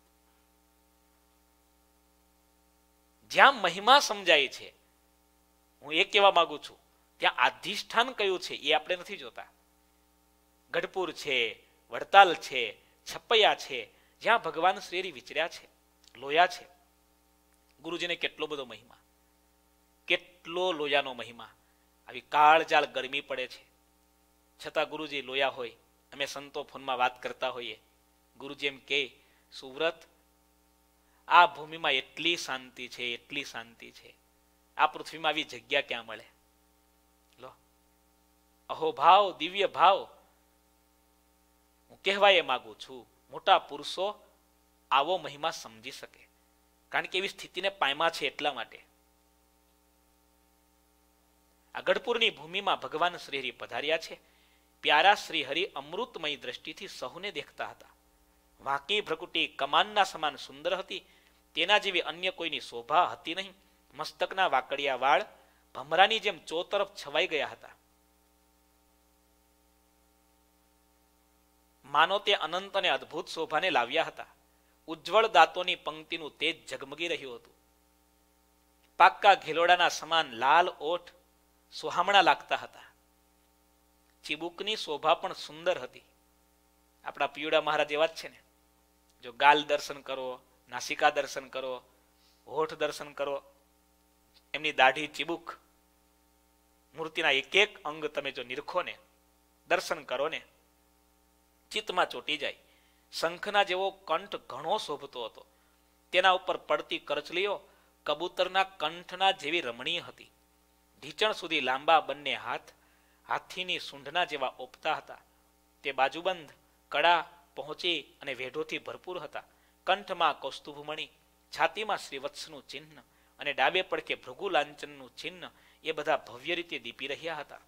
જ્યાં મહિમા સમજાય છે, હું એ કહેવા માંગુ છું, ત્યાં અધિષ્ઠાન કયું છે એ આપણે નથી જોતા. ગઢપુર છે, વડતાલ છે, છપૈયા છે, જ્યાં ભગવાન શ્રી વિચર્યા છે, લોયા છે. ગુરુજીને કેટલો બધો મહિમા, કેટલો લોયાનો મહિમા. આવી કાળજાળ ગરમી પડે છે છતાં ગુરુજી લોયા હોય. અમે સંતો ફોનમાં વાત કરતા હોઈએ, ગુરુજી એમ કે સુવ્રત, આ ભૂમિમાં એટલી શાંતિ છે, એટલી શાંતિ છે, આ પૃથ્વીમાં આવી જગ્યા ક્યાં મળે? લો, અહોભાવ, દિવ્ય ભાવ. હું કહેવાય માંગુ છું, મોટા પુરુષો આવો મહિમા સમજી શકે, કારણ કે એવી સ્થિતિને પામ્યા છે. એટલા માટે આ ગઢપુરની ભૂમિમાં ભગવાન શ્રી હરિ પધાર્યા છે. પ્યારા શ્રી હરિ અમૃતમય દ્રષ્ટિથી સહુને દેખતા હતા. વાંકી ભ્રકુટી કમાનના સમાન સુંદર હતી, તેના જેવી અન્ય કોઈની શોભા હતી નહીં. મસ્તકના વાકડિયા વાળ ભમરાની જેમ ચોતરફ છવાઈ ગયા હતા. માનો તે અનંત અને અદ્ભુત શોભાને લાવ્યા હતા. ઉજ્જવળ દાંતોની પંક્તિનું તેજ ઝગમગી રહ્યું હતું. પાક્કા ઘેલોડાના સમાન લાલ ઓઠ સુહામણા લાગતા હતા. ચીબુકની શોભા પણ સુંદર હતી. આપણા પિયુડા મહારાજ એવા જ છે ને, જો ગાલ દર્શન કરો, નાસિકા દર્શન કરો, હોઠ દર્શન કરો, એમની દાઢી, ચીબુક, મૂર્તિના એક એક અંગ તમે જો નિરખો ને, દર્શન કરો ને, ચિત્તમાં ચોટી જાય. શંખના જેવો કંઠ ઘણો શોભતો હતો. તેના ઉપર પડતી કરચલીઓ કબૂતરના કંઠના જેવી રમણીય હતી. ઢીચણ સુધી લાંબા બંને હાથ હાથીની સૂંઢના જેવા ઓપતા હતા. તે બાજુબંધ, કડા, પહોંચી અને વેઢોથી ભરપૂર હતા. કંઠમાં કૌસ્તુભમણી, છાતીમાં શ્રીવત્સનું ચિહ્ન અને ડાબે પડખે ભૃગુ લાંચનનું ચિહ્ન એ બધા ભવ્ય રીતે દીપી રહ્યા હતા.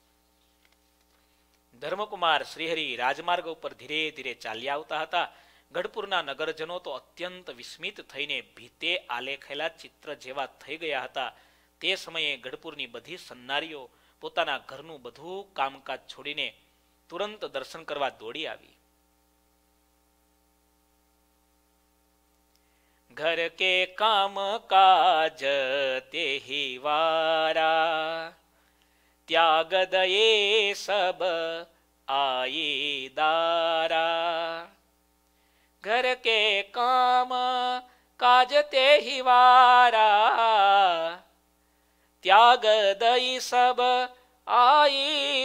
ધર્મકુમાર શ્રીહરિ રાજમાર્ગ ઉપર ધીરે ધીરે ચાલ્યા આવતા હતા. ગઢપુરના નગરજનો તો અત્યંત વિસ્મિત થઈને ભીતે આલેખેલા ચિત્ર જેવા થઈ ગયા હતા. તે સમયે ગઢપુરની બધી સન્નારીઓ પોતાના ઘરનું બધું કામકાજ છોડીને તુરંત દર્શન કરવા દોડી આવી. ઘર કે કામ કાજ તેહી વારા, ત્યાગ દયે સબ આઈ દારા. ઘર કે કામ કાજ તેહી વારા, ત્યાગ દઈ સબ આઈ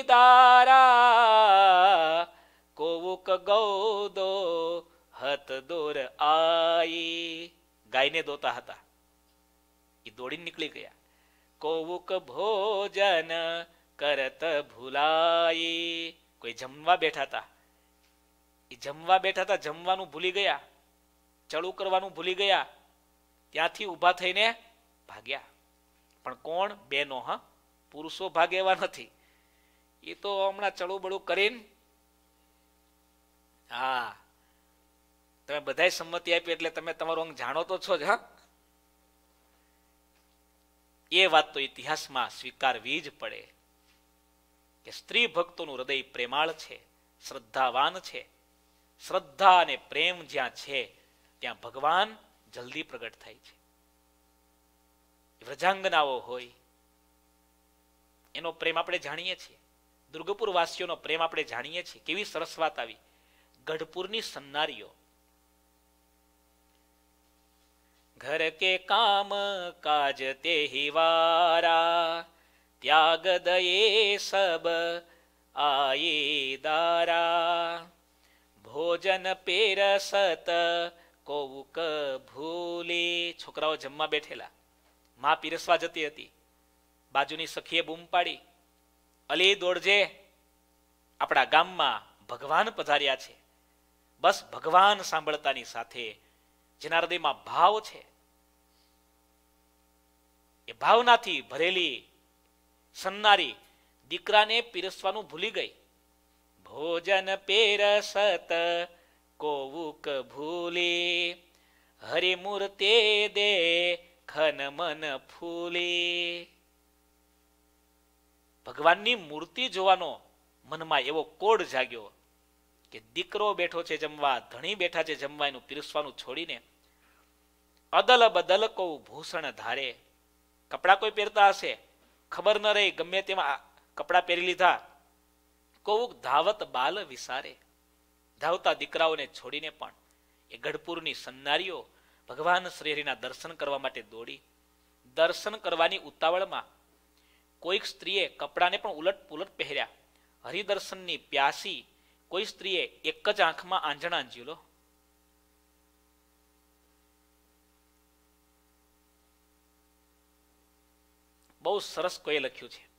દારા. કોવુક ગૌદો હત દોર આઈ. ગાયને દોતા હતા, એ દોડીને નીકળી ગયા. કોવુક ભોજન કરત ભૂલાય, કોઈ જમવા બેઠા હતા, એ જમવા બેઠા હતા, જમવાનું ભૂલી ગયા, ચડું કરવાનું ભૂલી ગયા, ત્યાંથી ઊભા થઈને ભાગ્યા. પણ કોણ? બેનો. હા, પુરુષો ભાગે એવા નથી. એ તો હમણાં ચડું બળું કરીને, હા, તમે બધાય સંમતિ આપી એટલે તમે તમારો અંગ જાણો તો છો જ. હા, એ વાત તો ઇતિહાસમાં સ્વીકારવી જ પડે કે સ્ત્રી ભક્તોનું હૃદય પ્રેમાળ છે, શ્રદ્ધાવાન છે. શ્રદ્ધા અને પ્રેમ જ્યાં છે ત્યાં ભગવાન જલ્દી પ્રગટ થાય છે. વ્રજાંગનાઓ હોય એનો પ્રેમ આપણે જાણીએ છીએ, દુર્ગપુર વાસીઓનો પ્રેમ આપણે જાણીએ છીએ. કેવી સરસ વાત આવી. ગઢપુરની સન્નારીઓ, ઘર કે કામ કાજ તે હિવારા, ત્યાગ દયે સબ આયે દારા, ભોજન પેરસત કોવુક ભૂલે. છોકરાઓ જમવા બેઠેલા, માં પીરસવા જતી હતી, બાજુની સખીએ બૂમ પાડી, અલી દોડજે, આપણા ગામમાં ભગવાન પધાર્યા છે. બસ ભગવાન સાંભળતાની સાથે જેના હૃદયમાં ભાવ છે, એ ભાવનાથી ભરેલી સન્નારી દીકરાને પીરસવાનું ભૂલી ગઈ. ભોજન પેરસત કોવુક ભૂલે, હરિમૂર્તે દે ખન મન ફૂલે. ભગવાનની મૂર્તિ જોવાનો મનમાં એવો કોડ જાગ્યો કે દીકરો બેઠો છે જમવા, ધણી બેઠા છે જમવા, એનું પીરસવાનું છોડીને અદલ બદલ કહું ભૂષણ ધારે. કપડા કોઈ પહેરતા હશે, ખબર ન રહી, ગમે તેમાં કપડા પહેરી લીધા. કોવુક ધાવત બાલ વિસારે, ધાવતા દીકરાઓને છોડીને પણ એ ગઢપુરની સન્નારીઓ ભગવાન શ્રીહરિના દર્શન કરવા માટે દોડી. દર્શન કરવાની ઉતાવળમાં કોઈક સ્ત્રીએ કપડાને પણ ઉલટ પુલટ પહેર્યા. હરિદર્શનની પ્યાસી કોઈ સ્ત્રીએ એક જ આંખમાં આંજણા અંજ્યુલો. બહુ સરસ કોઈ લખ્યું છે.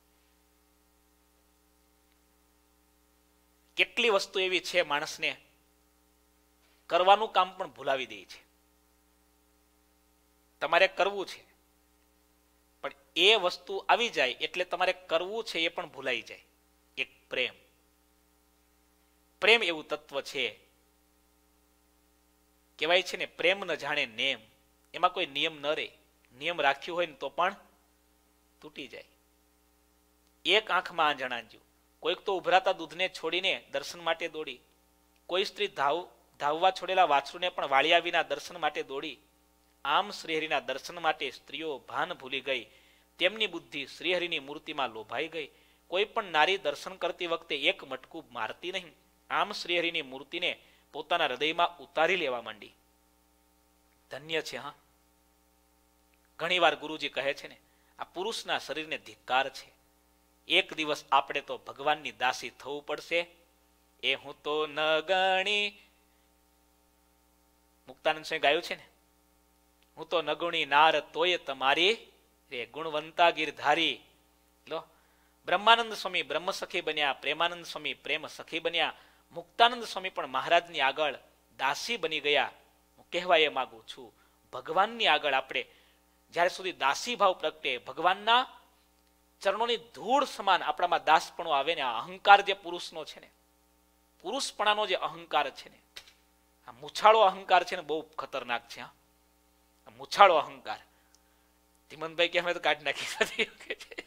કેટલી વસ્તુ એવી છે માણસને કરવાનું કામ પણ ભૂલાવી દે છે. તમારે કરવું છે પણ એ વસ્તુ આવી જાય એટલે તમારે કરવું છે એ પણ ભૂલાઈ જાય. એક પ્રેમ, પ્રેમ એવું તત્વ છે, કહેવાય છે ને પ્રેમ ન જાણે નેમ. એમાં કોઈ નિયમ ન રહે, નિયમ રાખ્યું હોય ને તો પણ તૂટી જાય. એક આંખમાં આંજણા અંજ્યું. કોઈક તો ઉભરાતા દૂધને છોડીને દર્શન માટે દોડી, કોઈ સ્ત્રી ધાવવા છોડેલા વાછરુને પણ વાળ્યા વિના દર્શન માટે દોડી. આમ શ્રીહરિના દર્શન માટે સ્ત્રીઓ ભાન ભૂલી ગઈ, તેમની બુદ્ધિ શ્રીહરિની મૂર્તિમાં લોભાઈ ગઈ. કોઈ પણ નારી દર્શન કરતી વખતે એક મટકું મારતી નહીં, આમ શ્રીહરિની મૂર્તિને પોતાના હૃદયમાં ઉતારી લેવા માંડી. ધન્ય છે. હા, ઘણી વાર ગુરુજી કહે છે ને, આ પુરુષના શરીરને ધિક્કાર છે. એક દિવસ આપણે તો ભગવાનની દાસી થવું પડશે. એ હું તો ન ગણી, મુક્તાનંદ સ્વામી ગાયું છે ને, હું તો નગુણી નાર તોય તમારી રે ગુણવંતા ગીરધારી. લો, બ્રહ્માનંદ સ્વામી બ્રહ્મ સખી બન્યા, પ્રેમાનંદ સ્વામી પ્રેમ સખી બન્યા, મુક્તાનંદ સ્વામી પણ મહારાજની આગળ દાસી બની ગયા. હું કહેવા એ માંગુ છું, ભગવાનની આગળ આપણે જ્યારે સુધી દાસી ભાવ પ્રગટે, ભગવાનના ચરણોની ધૂળ સમાન આપણામાં દાસપણો આવે ને, આ અહંકાર જે પુરુષનો છે ને, પુરુષપણાનો જે અહંકાર છે ને, આ મૂછાળો અહંકાર છે ને, બહુ ખતરનાક છે. આ મૂછાળો અહંકાર, ધીમનભાઈ કે અમે તો કાઢી નાખી,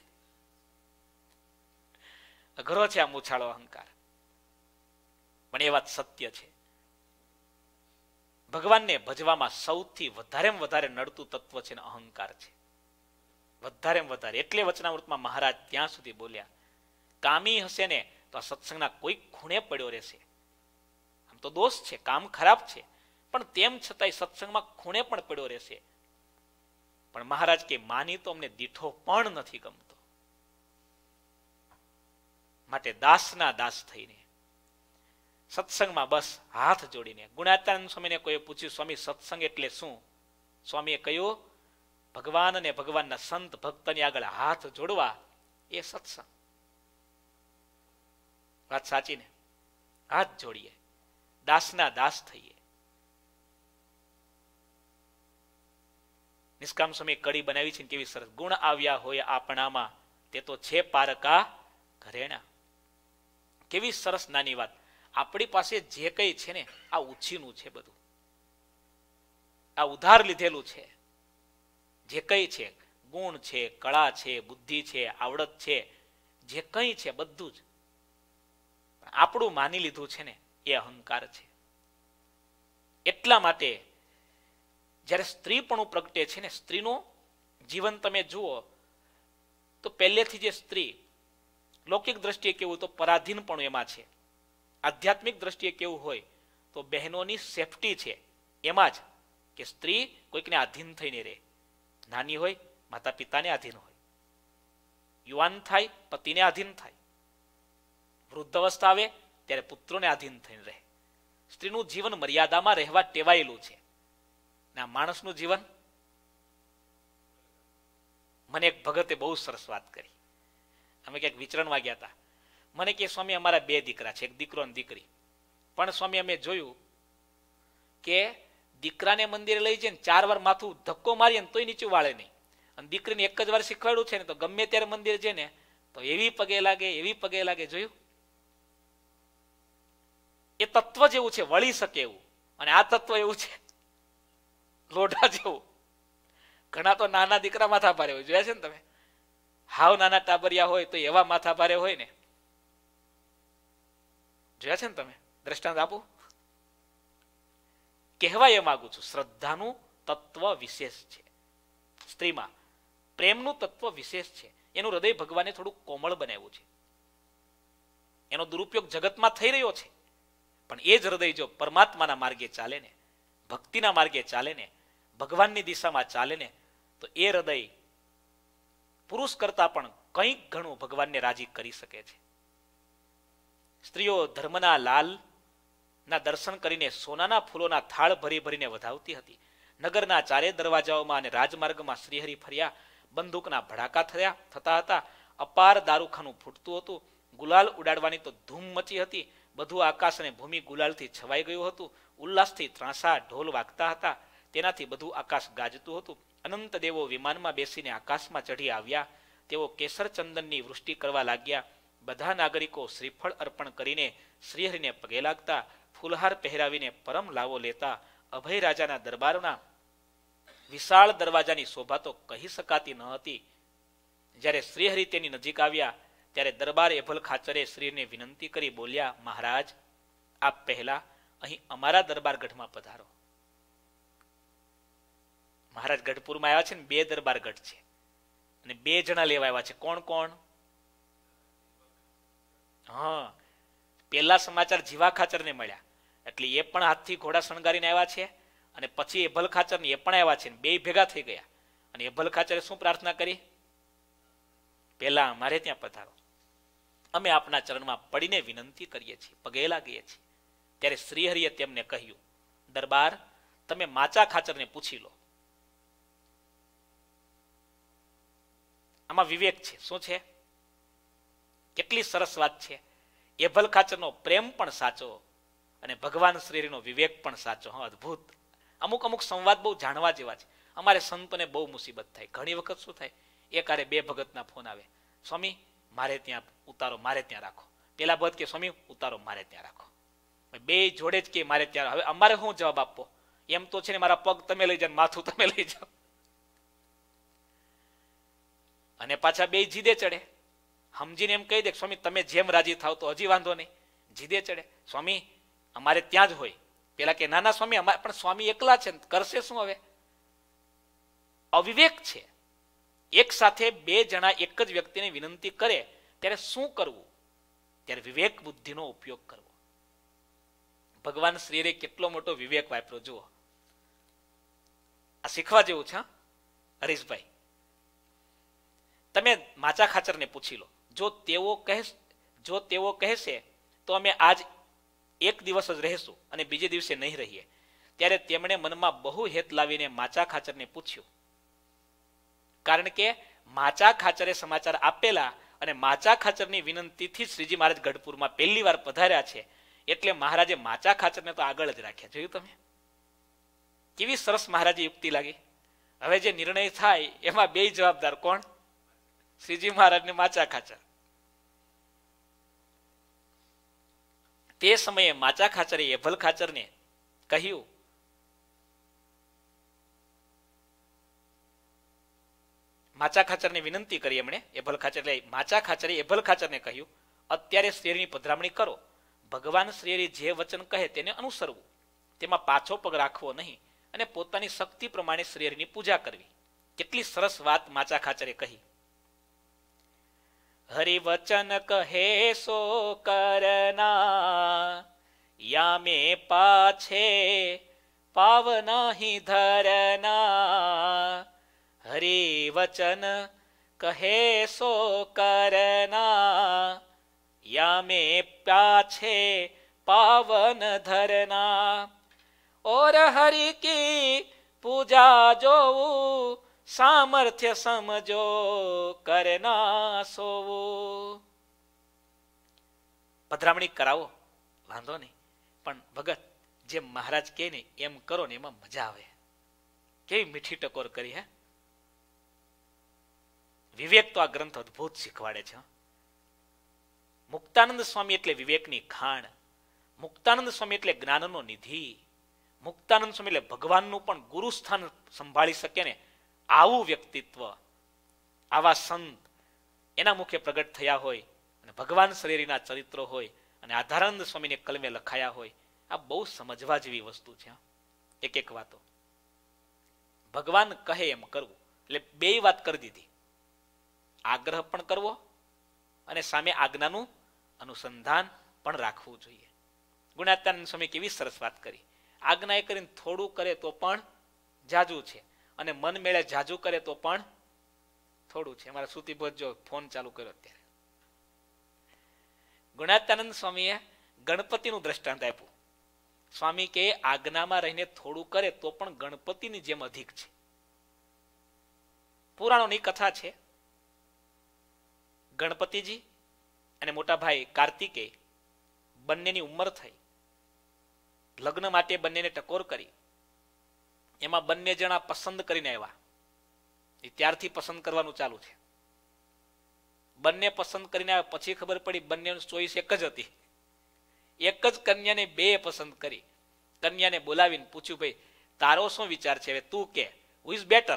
અઘરો છે આ મૂછાળો અહંકાર. પણ એ વાત સત્ય છે. ભગવાનને ભજવામાં સૌથી વધારે નડતું તત્વ છે ને અહંકાર છે, વધારે એટલે વચનામૃતમાં મહારાજ ત્યાં સુધી બોલ્યા, કામી હશે ને તો આ સત્સંગના કોઈ ખૂણે પડ્યો રહેશે. આમ તો દોષ છે, કામ ખરાબ છે, પણ તેમ છતાંય સત્સંગમાં ખૂણે પણ પડ્યો રહેશે. પણ મહારાજ કે માની તો અમને દીઠો પણ નથી ગમતો. માટે દાસના દાસ થઈને સત્સંગમાં બસ હાથ જોડીને. ગુણાત્યાનંદ સ્વામીને કોઈ પૂછ્યું, સ્વામી સત્સંગ એટલે શું? સ્વામીએ કહ્યું, ભગવાન અને ભગવાનના સંત ભક્તની આગળ હાથ જોડવા એ સત્સંગ. વાત સાચી ને? હાથ જોડીએ, દાસના દાસ થઈએ. નિષ્કામ સમય કડી બનાવી છે કેવી સરસ. ગુણ આવ્યા હોય આપણામાં તે તો છે પારકા ઘરેણા. કેવી સરસ નાની વાત. આપણી પાસે જે કઈ છે ને આ ઉછીનું છે બધું, આ ઉધાર લીધેલું છે. જે કઈ છે, ગુણ છે, કળા છે, બુદ્ધિ છે, આવડત છે, જે કઈ છે બધું જ આપણું માની લીધું છે ને એ અહંકાર છે. એટલા માટે જ્યારે સ્ત્રીપણું પ્રગટે છે ને, સ્ત્રીનું જીવન તમે જુઓ તો પહેલેથી જે સ્ત્રી લૌકિક દ્રષ્ટિએ કેવું તો પરાધીન પણ એમાં છે, આધ્યાત્મિક દ્રષ્ટિએ કેવું હોય તો બહેનોની સેફટી છે એમાં જ, કે સ્ત્રી કોઈકને આધીન થઈને રહે. નાની હોય માતા પિતાને આધીન હોય, યુવાન થાય પતિને આધીન થાય, વૃદ્ધ અવસ્થા આવે ત્યારે પુત્રોને આધીન થઈને રહે. સ્ત્રીનું જીવન મર્યાદામાં રહેવા ટેવાયેલું છે. ના માણસનું જીવન, મને એક ભગતે બહુ સરસ વાત કરી. અમે ક્યાંક વિચરણમાં ગયા હતા. મને કે સ્વામી અમારા બે દીકરા છે, એક દીકરો અને દીકરી. પણ સ્વામી અમે જોયું કે દીકરાને મંદિરે લઈ જઈને 4 વાર માથું ધક્કો મારીએ ને તોય નીચું વાળે નહીં, અને દીકરીને એક જ વાર શીખવાડ્યું છે ને તો ગમે ત્યારે મંદિરે જઈને તો એવી પગે લાગે, એવી પગે લાગે. જોયું? એ તત્વ જેવું છે, વળી શકે એવું. અને આ તત્વ એવું છે લોઢા જેવું. ઘણા તો નાના દીકરા માથા ભારે હોય, જોયા છે ને તમે? હાવ નાના ટાબરિયા હોય તો એવા માથા ભારે હોય ને, જોયા છે ને તમે? દ્રષ્ટાંત આપું? કહેવા એ માંગુ છું, શ્રદ્ધાનું તત્વ વિશેષ છે સ્ત્રીમાં, પ્રેમનું તત્વ વિશેષ છે. એનું હૃદય ભગવાને થોડું કોમળ બનાવ્યું છે. એનો દુરુપયોગ જગતમાં થઈ રહ્યો છે, પણ એ જ હૃદય જો પરમાત્માના માર્ગે ચાલે ને, ભક્તિના માર્ગે ચાલે ને, ભગવાનની દિશામાં ચાલે ને, તો એ હૃદય પુરુષ કરતા પણ કંઈક ઘણું ભગવાનને રાજી કરી શકે છે. સ્ત્રીઓ ધર્મના લાલ ના દર્શન કરીને સોનાના ફૂલોના થાળ ભરી ભરીને વધાવતી હતી. નગરના ચારે દરવાજાઓમાં અને રાજમાર્ગમાં શ્રીહરિ ફર્યા. બંદૂકના ભડાકા થતા હતા. અપાર દારૂખાનું ફૂટતું હતું. ગુલાલ ઉડાડવાની તો ધૂમ મચી હતી. બધું આકાશ અને ભૂમિ ગુલાલથી છવાઈ ગયું હતું. ઉલ્લાસથી ત્રાંસા ઢોલ વાગતા હતા. તેનાથી બધું આકાશ ગાજતું હતું. અનંત દેવો વિમાનમાં બેસીને આકાશમાં ચઢી આવ્યા. તેઓ કેસર ચંદનની વૃષ્ટિ કરવા લાગ્યા. બધા નાગરિકો શ્રીફળ અર્પણ કરીને શ્રીહરિને પગે લાગતા, ફૂલહાર પહેરાવીને પરમ લાવો લેતા. અભય રાજાના દરબારના વિશાળ દરવાજાની શોભા તો કહી શકાતી ન હતી. જ્યારે શ્રીહરિ તેની નજીક આવ્યા ત્યારે દરબાર એભલ ખાચરે શ્રીને વિનંતી કરી બોલ્યા, મહારાજ આપ પહેલા અહીં અમારા દરબાર ગઢમાં પધારો. મહારાજ ગઢપુરમાં આવ્યા છે ને 2 દરબાર ગઢ છે અને 2 જણા લેવા આવ્યા છે. કોણ કોણ? હા, પેલા સમાચાર જીવા ખાચરને મળ્યા એટલે એ પણ હાથથી ઘોડા શણગારીને આવ્યા છે, અને પછી એભલ ખાચર એ પણ આવ્યા છે. 2 ભેગા થઈ ગયા. અને એભલ ખાચરે શું પ્રાર્થના કરી? પેલા અમારે ત્યાં પધારો, અમે આપના ચરણમાં પડીને વિનંતી કરીએ છીએ, પગે લાગીએ છીએ. ત્યારે શ્રીહરિએ તેમને કહ્યું, દરબાર તમે માચા ખાચરને પૂછી લો. આમાં વિવેક છે. શું છે? કેટલી સરસ વાત છે. એભલ ખાચરનો પ્રેમ પણ સાચો અને ભગવાન શ્રીનો વિવેક પણ સાચો. હા, અદભુત. અમુક અમુક સંવાદ બહુ જાણવા જેવા છે. અમારે સંતોને બહુ મુસીબત થાય. ઘણી વખત શું થાય, એક આરે 2 ભગતના ફોન આવે, સ્વામી મારે ત્યાં ઉતારો, મારે ત્યાં રાખો. પેલા ભગત કે સ્વામી ઉતારો મારે ત્યાં રાખો. 2 જોડે જ કે મારે ત્યાં. હવે અમારે શું જવાબ આપવો? એમ તો છે ને મારા પગ તમે લઈ જાઓ, માથું તમે લઈ જાઓ. અને પાછા 2 જીદે ચડે. સમજીને એમ કહી દે સ્વામી તમે જેમ રાજી થાવ તો હજી વાંધો નહીં. જીદે ચડે, સ્વામી અમારે ત્યાં જ હોય. પેલા કે નાના સ્વામી અમારે, પણ સ્વામી એકલા છે, કરશે શું? હવે અવિવેક છે. એક સાથે 2 જણા એક જ વ્યક્તિને વિનંતી કરે ત્યારે શું કરવું? ત્યારે વિવેક બુદ્ધિનો ઉપયોગ કરવો. ભગવાન શ્રીએ કેટલો મોટો વિવેક વાપર્યો જુઓ. આ શીખવા જેવું છે. હરીશભાઈ, તમે માચા ખાચરને પૂછી લો. જો તેઓ કહેશે તો અમે આજ 1 દિવસ જ રહેશું અને બીજે દિવસે નહીં રહીએ. ત્યારે તેમણે મનમાં બહુ હેત લાવીને માચા ખાચરને પૂછ્યું, કારણ કે માચા ખાચરે સમાચાર આપેલા અને માચા ખાચરની વિનંતીથી શ્રીજી મહારાજ ગઢપુરમાં પહેલી વાર પધાર્યા છે, એટલે મહારાજે માચા ખાચરને તો આગળ જ રાખ્યા. જોયું તમે કેવી સરસ મહારાજે યુક્તિ લાગી. હવે જે નિર્ણય થાય એમાં બે જવાબદાર કોણ? શ્રીજી મહારાજ ને માચા ખાચર. તે સમયે માચા ખાચરે એભલ ખાચરને કહ્યું, માચા ખાચરને વિનંતી કરી એમણે. એભલ ખાચર એટલે માચા ખાચરે એભલ ખાચરને કહ્યું, અત્યારે શ્રીહરિની પધરામણી કરો. ભગવાન શ્રીહરિ જે વચન કહે તેને અનુસરવું, તેમાં પાછો પગ રાખવો નહીં અને પોતાની શક્તિ પ્રમાણે શ્રીહરિની પૂજા કરવી. કેટલી સરસ વાત માચા ખાચરે કહી. હરિવચન કહે સો કરના, યામે પાછે પાવ નહીં ધરના. હરિવચન કહે સો કરના, યામે પાછે પાવન ધરના. और हरि की पूजा जो सामर्थ्य समझो करना सोवो. પધરામણી કરાવો વાંધો નહીં, પણ ભગત જેમ મહારાજ કહે ને એમ કરો ને એમાં મજા આવે. કેવી મીઠી ટકોર કરી. હે વિવેક તો આ ગ્રંથ અદભુત શીખવાડે છે. મુક્તાનંદ સ્વામી એટલે વિવેકની ખાણ, મુક્તાનંદ સ્વામી એટલે જ્ઞાનનો નિધિ, મુક્તાનંદ સ્વામી એટલે ભગવાનનું પણ ગુરુ સ્થાન સંભાળી શકે ને આવું વ્યક્તિત્વ, આવા સંત એના મુખે પ્રગટ થયા હોય અને ભગવાન શ્રીહરિના ચરિત્રો હોય અને આધારાનંદ સ્વામીને કલમે લખાયા હોય. આ બહુ સમજવા જેવી વસ્તુ છે. એક એક વાતો ભગવાન કહે એમ કરવું, એટલે બે વાત કરી દીધી. આગ્રહ પણ કરવો અને સામે આજ્ઞાનું અનુસંધાન પણ રાખવું જોઈએ. ગુણાત્યાનંદ સ્વામી કેવી સરસ વાત કરી. આજ્ઞા એ કરીને થોડું કરે તો પણ જાજુ છે, અને મન મેળે જાજુ કરે તો પણ થોડું છે. અમારા સુતીભોજ જો ફોન ચાલુ કર્યો અત્યારે. ગુણાત્યાનંદ સ્વામીએ ગણપતિનું દ્રષ્ટાંત આપ્યું. સ્વામી કે આજ્ઞામાં રહીને થોડું કરે તો પણ ગણપતિની જેમ અધિક છે. પુરાણોની કથા છે. ગણપતિજી અને મોટા ભાઈ કાર્તિકેય બંનેની ઉંમર થઈ. લગ્ન માટે બંનેને ટકોર કરી. એમાં બંને જણા પસંદ કરીને આવ્યા. ત્યારથી પસંદ કરવાનું ચાલુ છે. બંને પસંદ કરીને આવ્યા પછી ખબર પડી બંનેનું ચોઈસ એક જ હતી. એક જ કન્યાને બે પસંદ કરી. કન્યાને બોલાવીને પૂછ્યું, ભાઈ તારો શું વિચાર છે, હવે તું કે હુ ઇઝ બેટર.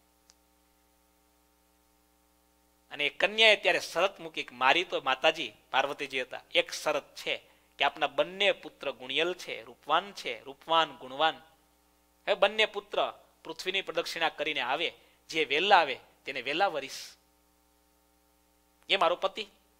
અને કન્યાએ ત્યારે શરત મૂકી કે મારી તો માતાજી પાર્વતીજી હતા, એક શરત છે કે આપના બંને પુત્ર ગુણિયલ છે, રૂપવાન છે, રૂપવાન ગુણવાન. હવે બંને પુત્ર પૃથ્વીની પ્રદક્ષિણા કરીને આવે, જે વહેલા આવે તેને વહેલા વરીશ, એ મારો પતિ.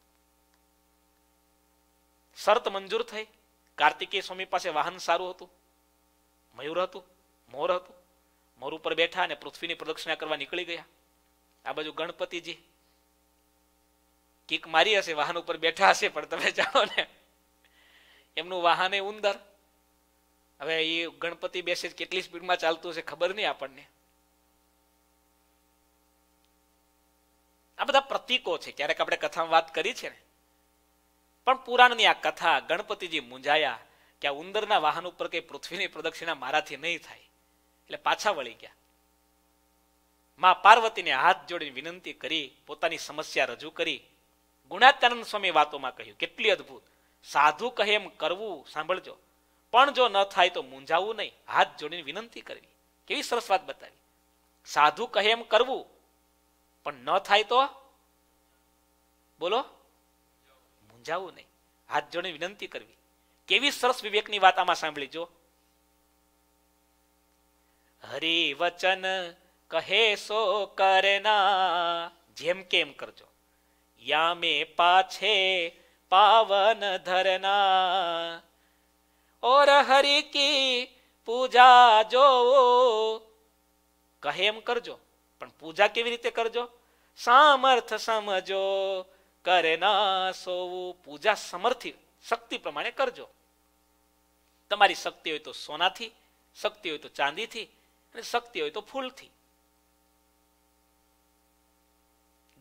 શરત મંજૂર થઈ. કાર્તિકેય સ્વામી પાસે વાહન સારું હતું, મયુર હતું, મોર હતું. મોર ઉપર બેઠા અને પૃથ્વીની પ્રદક્ષિણા કરવા નીકળી ગયા. આ બાજુ ગણપતિજી કીક મારી હશે, વાહન ઉપર બેઠા હશે, પણ તમે જાણો ને એમનું વાહન એ ઉંદર. હવે એ ગણપતિ બેસે કેટલી સ્પીડમાં ચાલતું હશે ખબર નહીં આપણને. આ બધા પ્રતીકો છે. ક્યારેક આપણે કથામાં વાત કરી છે ને, પણ પુરાણની આ કથા ગણપતિજી મૂંઝાયા કે આ ઉંદરના વાહન ઉપર કઈ પૃથ્વીની પ્રદક્ષિણા મારાથી નહીં થાય, એટલે પાછા વળી ગયા. માં પાર્વતીને હાથ જોડીને વિનંતી કરી, પોતાની સમસ્યા રજૂ કરી. ગુણાત્યાનંદ સ્વામી વાતોમાં કહ્યું, કેટલી અદભુત. સાધુ કહે એમ કરવું, સાંભળજો, પણ જો ન થાય તો મૂંઝાવું નહીં, હાથ જોડીને વિનંતી કરવી. કેવી સરસ વાત બતાવી. સાધુ કહે એમ કરવું, પણ ન થાય તો બોલો મૂંઝાવું નહીં, હાથ જોડીને વિનંતી કરવી. કેવી સરસ વિવેકની વાત આમાં સાંભળી. જો હરિ વચન કહે સો કરના, જેમ કેમ કરજો. યામે પાછે પાવન ધરના, ઓર હરિ કી પૂજા જો કહે એમ કરજો, પણ પૂજા કેવી રીતે કરજો? સામર્થ સમજો કરના સોવું. પૂજા સમર્થી શક્તિ પ્રમાણે કરજો. તમારી શક્તિ હોય તો સોનાથી, શક્તિ હોય તો ચાંદીથી, અને શક્તિ હોય તો ફૂલથી.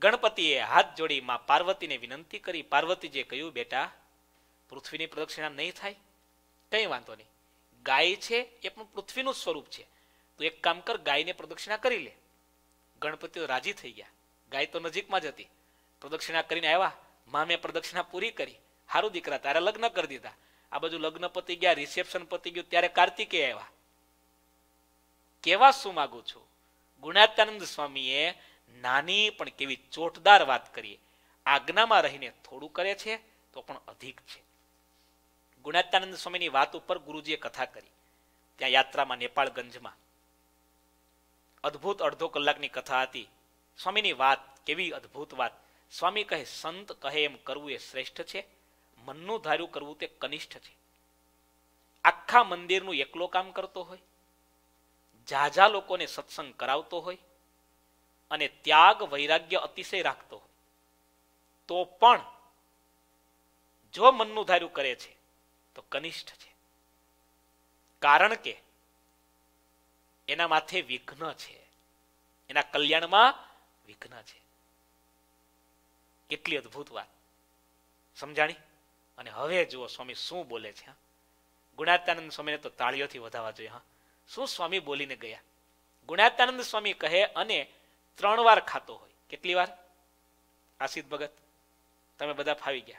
ગણપતિએ હાથ જોડી માં પાર્વતીને વિનંતી કરી. પાર્વતીજીએ કહ્યું, બેટા પૃથ્વીની પ્રદક્ષિણા નહીં થાય? કઈ વાંધો નહીં, ગાય છે એ પણ પૃથ્વીનું સ્વરૂપ છે, તું એક કામ કર, ગાયને પ્રદક્ષિણા કરી લે. ગણપતિ તો રાજી થઈ ગયા, ગાય તો નજીકમાં જ હતી. પ્રદક્ષિણા કરીને આવ્યા, મામે પ્રદક્ષિણા પૂરી કરી. હારું દીકરા, તારે લગ્ન કરી દીધા. આ બાજુ લગ્ન પતી ગયા, રિસેપ્શન પતી ગયું, ત્યારે કાર્તિકેય આવ્યા. કેવા શું માગું છું? ગુણાત્યાનંદ સ્વામીએ નાની પણ કેવી ચોટદાર વાત કરી. આજ્ઞામાં રહીને થોડું કરે છે તો પણ અધિક છે. ગુણાત્યાનંદ સ્વામીની વાત ઉપર ગુરુજીએ કથા કરી. ત્યાં યાત્રામાં નેપાળગંજમાં અદ્ભુત અડધો કલાકની કથા હતી. સ્વામીની વાત કેવી અદ્ભુત વાત. સ્વામી કહે, સંત કહે એમ કરવું એ શ્રેષ્ઠ છે, મનનું ધાર્યું કરવું તે કનિષ્ઠ છે. આખા મંદિરનું એકલો કામ કરતો હોય, ઝાઝા લોકોને સત્સંગ કરાવતો હોય અને ત્યાગ વૈરાગ્ય અતિશય રાખતો હોય, તો પણ જો મનનું ધાર્યું કરે છે તો કનિષ્ઠ છે. કારણ કે એના માથે વિઘ્ન છે, એના કલ્યાણમાં વિઘ્ન છે. કેટલી અદ્ભુત વાત સમજાણી. અને હવે જુઓ સ્વામી શું બોલે છે. ગુણાત્યાનંદ સ્વામીને તો તાળીઓથી વધાવવા જોઈએ. હા, શું સ્વામી બોલીને ગયા. ગુણાત્યાનંદ સ્વામી કહે, અને 3 વાર ખાતો હોય. કેટલી વાર? આશિત ભગત, તમે બધા ફાવી ગયા.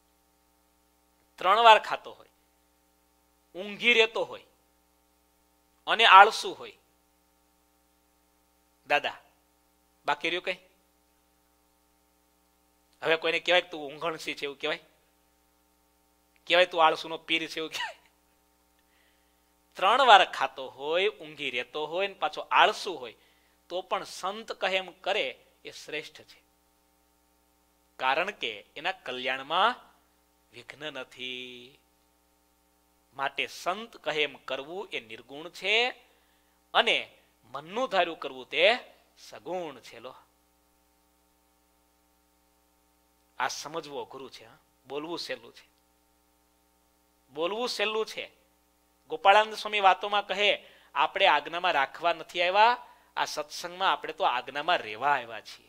3 વાર ખાતો હોય, ઊંઘી રહેતો હોય અને આળસુ હોય. દાદા બાકી રહ્યું કઈ? હવે કોઈને કહેવાય તું ઊંઘણસી છે એવું કહેવાય? કહેવાય તું આળસુનો પીર છે એવું કહેવાય? 3 વાર ખાતો હોય, ઊંઘી રહેતો હોય ને પાછો આળસુ હોય, તો પણ સંત કહે એમ કરે એ શ્રેષ્ઠ છે. કારણ કે એના કલ્યાણમાં વિઘ્ન નથી. માટે સંત કહે એમ કરવું એ નિર્ગુણ છે અને મનનું ધાર્યું કરવું તે સગુણ છે. લો, આ સમજવું અઘરું છે. બોલવું સહેલું છે. બોલવું સહેલું છે. ગોપાળાનંદ સ્વામી વાતોમાં કહે, આપણે આજ્ઞામાં રાખવા નથી આવ્યા, આ સત્સંગમાં આપણે તો આજ્ઞામાં રહેવા આવ્યા છીએ.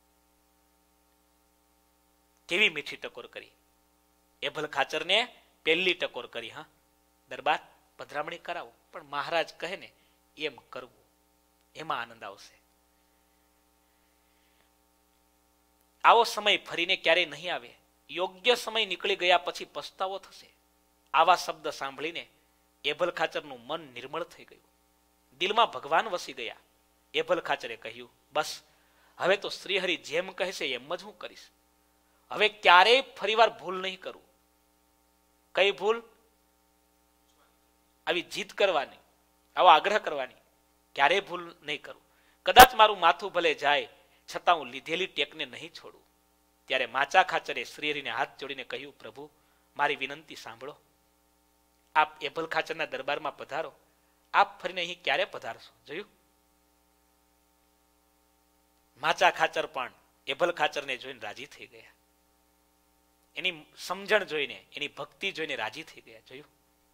કેવી મીઠી ટકોર કરી. એભલ ખાચરને પહેલી ટકોર કરી. હા, દરબાર પધરામણી કરાવો, પણ મહારાજ કહે ને એમ કરવું, એમાં આનંદ આવશે. આવો સમય ફરીને ક્યારેય નહીં આવે. યોગ્ય સમય નીકળી ગયા પછી પસ્તાવો થશે. આવા શબ્દ સાંભળીને એભલ ખાચરનું મન નિર્મળ થઈ ગયું. દિલમાં ભગવાન વસી ગયા. એભલ ખાચરે કહ્યું, બસ હવે તો શ્રીહરિ જેમ કહેશે એમ જ હું કરીશ. હવે ક્યારેય ફરીવાર ભૂલ નહીં કરું. કઈ ભૂલ? આવી જીદ કરવાની, આવો આગ્રહ કરવાની ક્યારેય ભૂલ નહીં કરું. કદાચ મારું માથું ભલે જાય છતાં હું લીધેલી ટેકને નહીં છોડું. ત્યારે માચા ખાચરે શ્રીહરિને હાથ જોડીને કહ્યું, પ્રભુ મારી વિનંતી સાંભળો. આપ એભલ ખાચરના દરબારમાં પધારો. આપ ફરીને અહીં ક્યારે પધારશો? જોયું? માચા ખાચર પણ એભલ ખાચરને જોઈને રાજી થઈ ગયા. એની સમજણ જોઈને, એની ભક્તિ જોઈને રાજી થઈ ગયા. જોયું?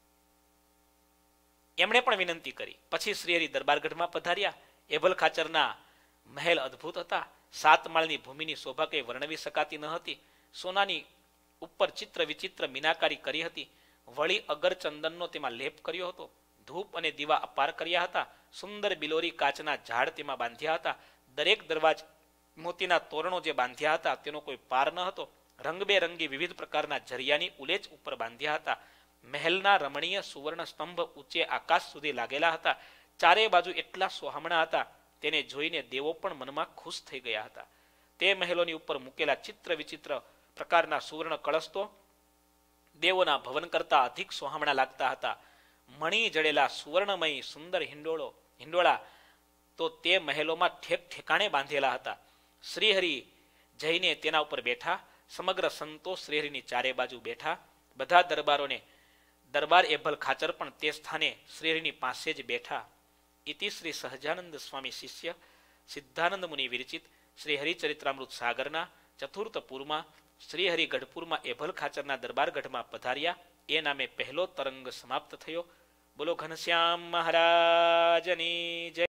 એમણે પણ વિનંતી કરી. પછી શ્રીહરિ દરબારગઢમાં પધાર્યા. એભલ ખાચરના મહેલ અદ્ભુત હતા. 7 માળની ભૂમિની શોભા કઈ વર્ણવી શકાતી ન હતી. સોનાની ઉપર ચિત્ર વિચિત્ર મીનાકારી કરી હતી. વળી અગર ચંદનનો તેમાં લેપ કર્યો હતો. ધૂપ અને દીવા અપાર કર્યા હતા. સુંદર બિલોરી કાચના ઝાડ તેમાં બાંધ્યા હતા. દરેક દરવાજ મોતીના તોરણો જે બાંધ્યા હતા તેનો કોઈ પાર ન હતો. રંગબેરંગી વિવિધ પ્રકારના ઝરિયાની ઉલેચ ઉપર બાંધ્યા હતા. મહેલના રમણીય સુવર્ણ સ્તંભ ઊંચે આકાશ સુધી લાગેલા હતા. ચારે બાજુ એટલા સોહામણા હતા, તેને જોઈને દેવો પણ મનમાં ખુશ થઈ ગયા હતા. તે મહેલોની ઉપર મૂકેલા ચિત્ર વિચિત્ર પ્રકારના સુવર્ણ કળશ તો દેવોના ભવન કરતા અધિક સોહામણા લાગતા હતા. મણી જડેલા સુવર્ણમય સુંદર હિંડોળા તો તે મહેલોમાં ઠેક ઠેકાણે બાંધેલા હતા. શ્રીહરિ જઈને તેના ઉપર બેઠા. સમગ્ર સંતો શ્રીહરિની ચારે બાજુ બેઠા. બધા દરબાર એભલ ખાચર પણ તે સ્થાને શ્રીહરિની પાસે જ બેઠા. ઇતિ શ્રી સહજાનંદ સ્વામી શિષ્ય સિદ્ધાનંદ મુનિ વિરચિત શ્રી હરિચરિત્રામૃત સાગરના 4th પૂરમાં શ્રીહરિ ગઢપુરમાં એભલ ખાચરના દરબારગઢમાં પધાર્યા. એ નામે પહેલો તરંગ સમાપ્ત થયો. બોલો ઘનશ્યામ મહારાજની જય.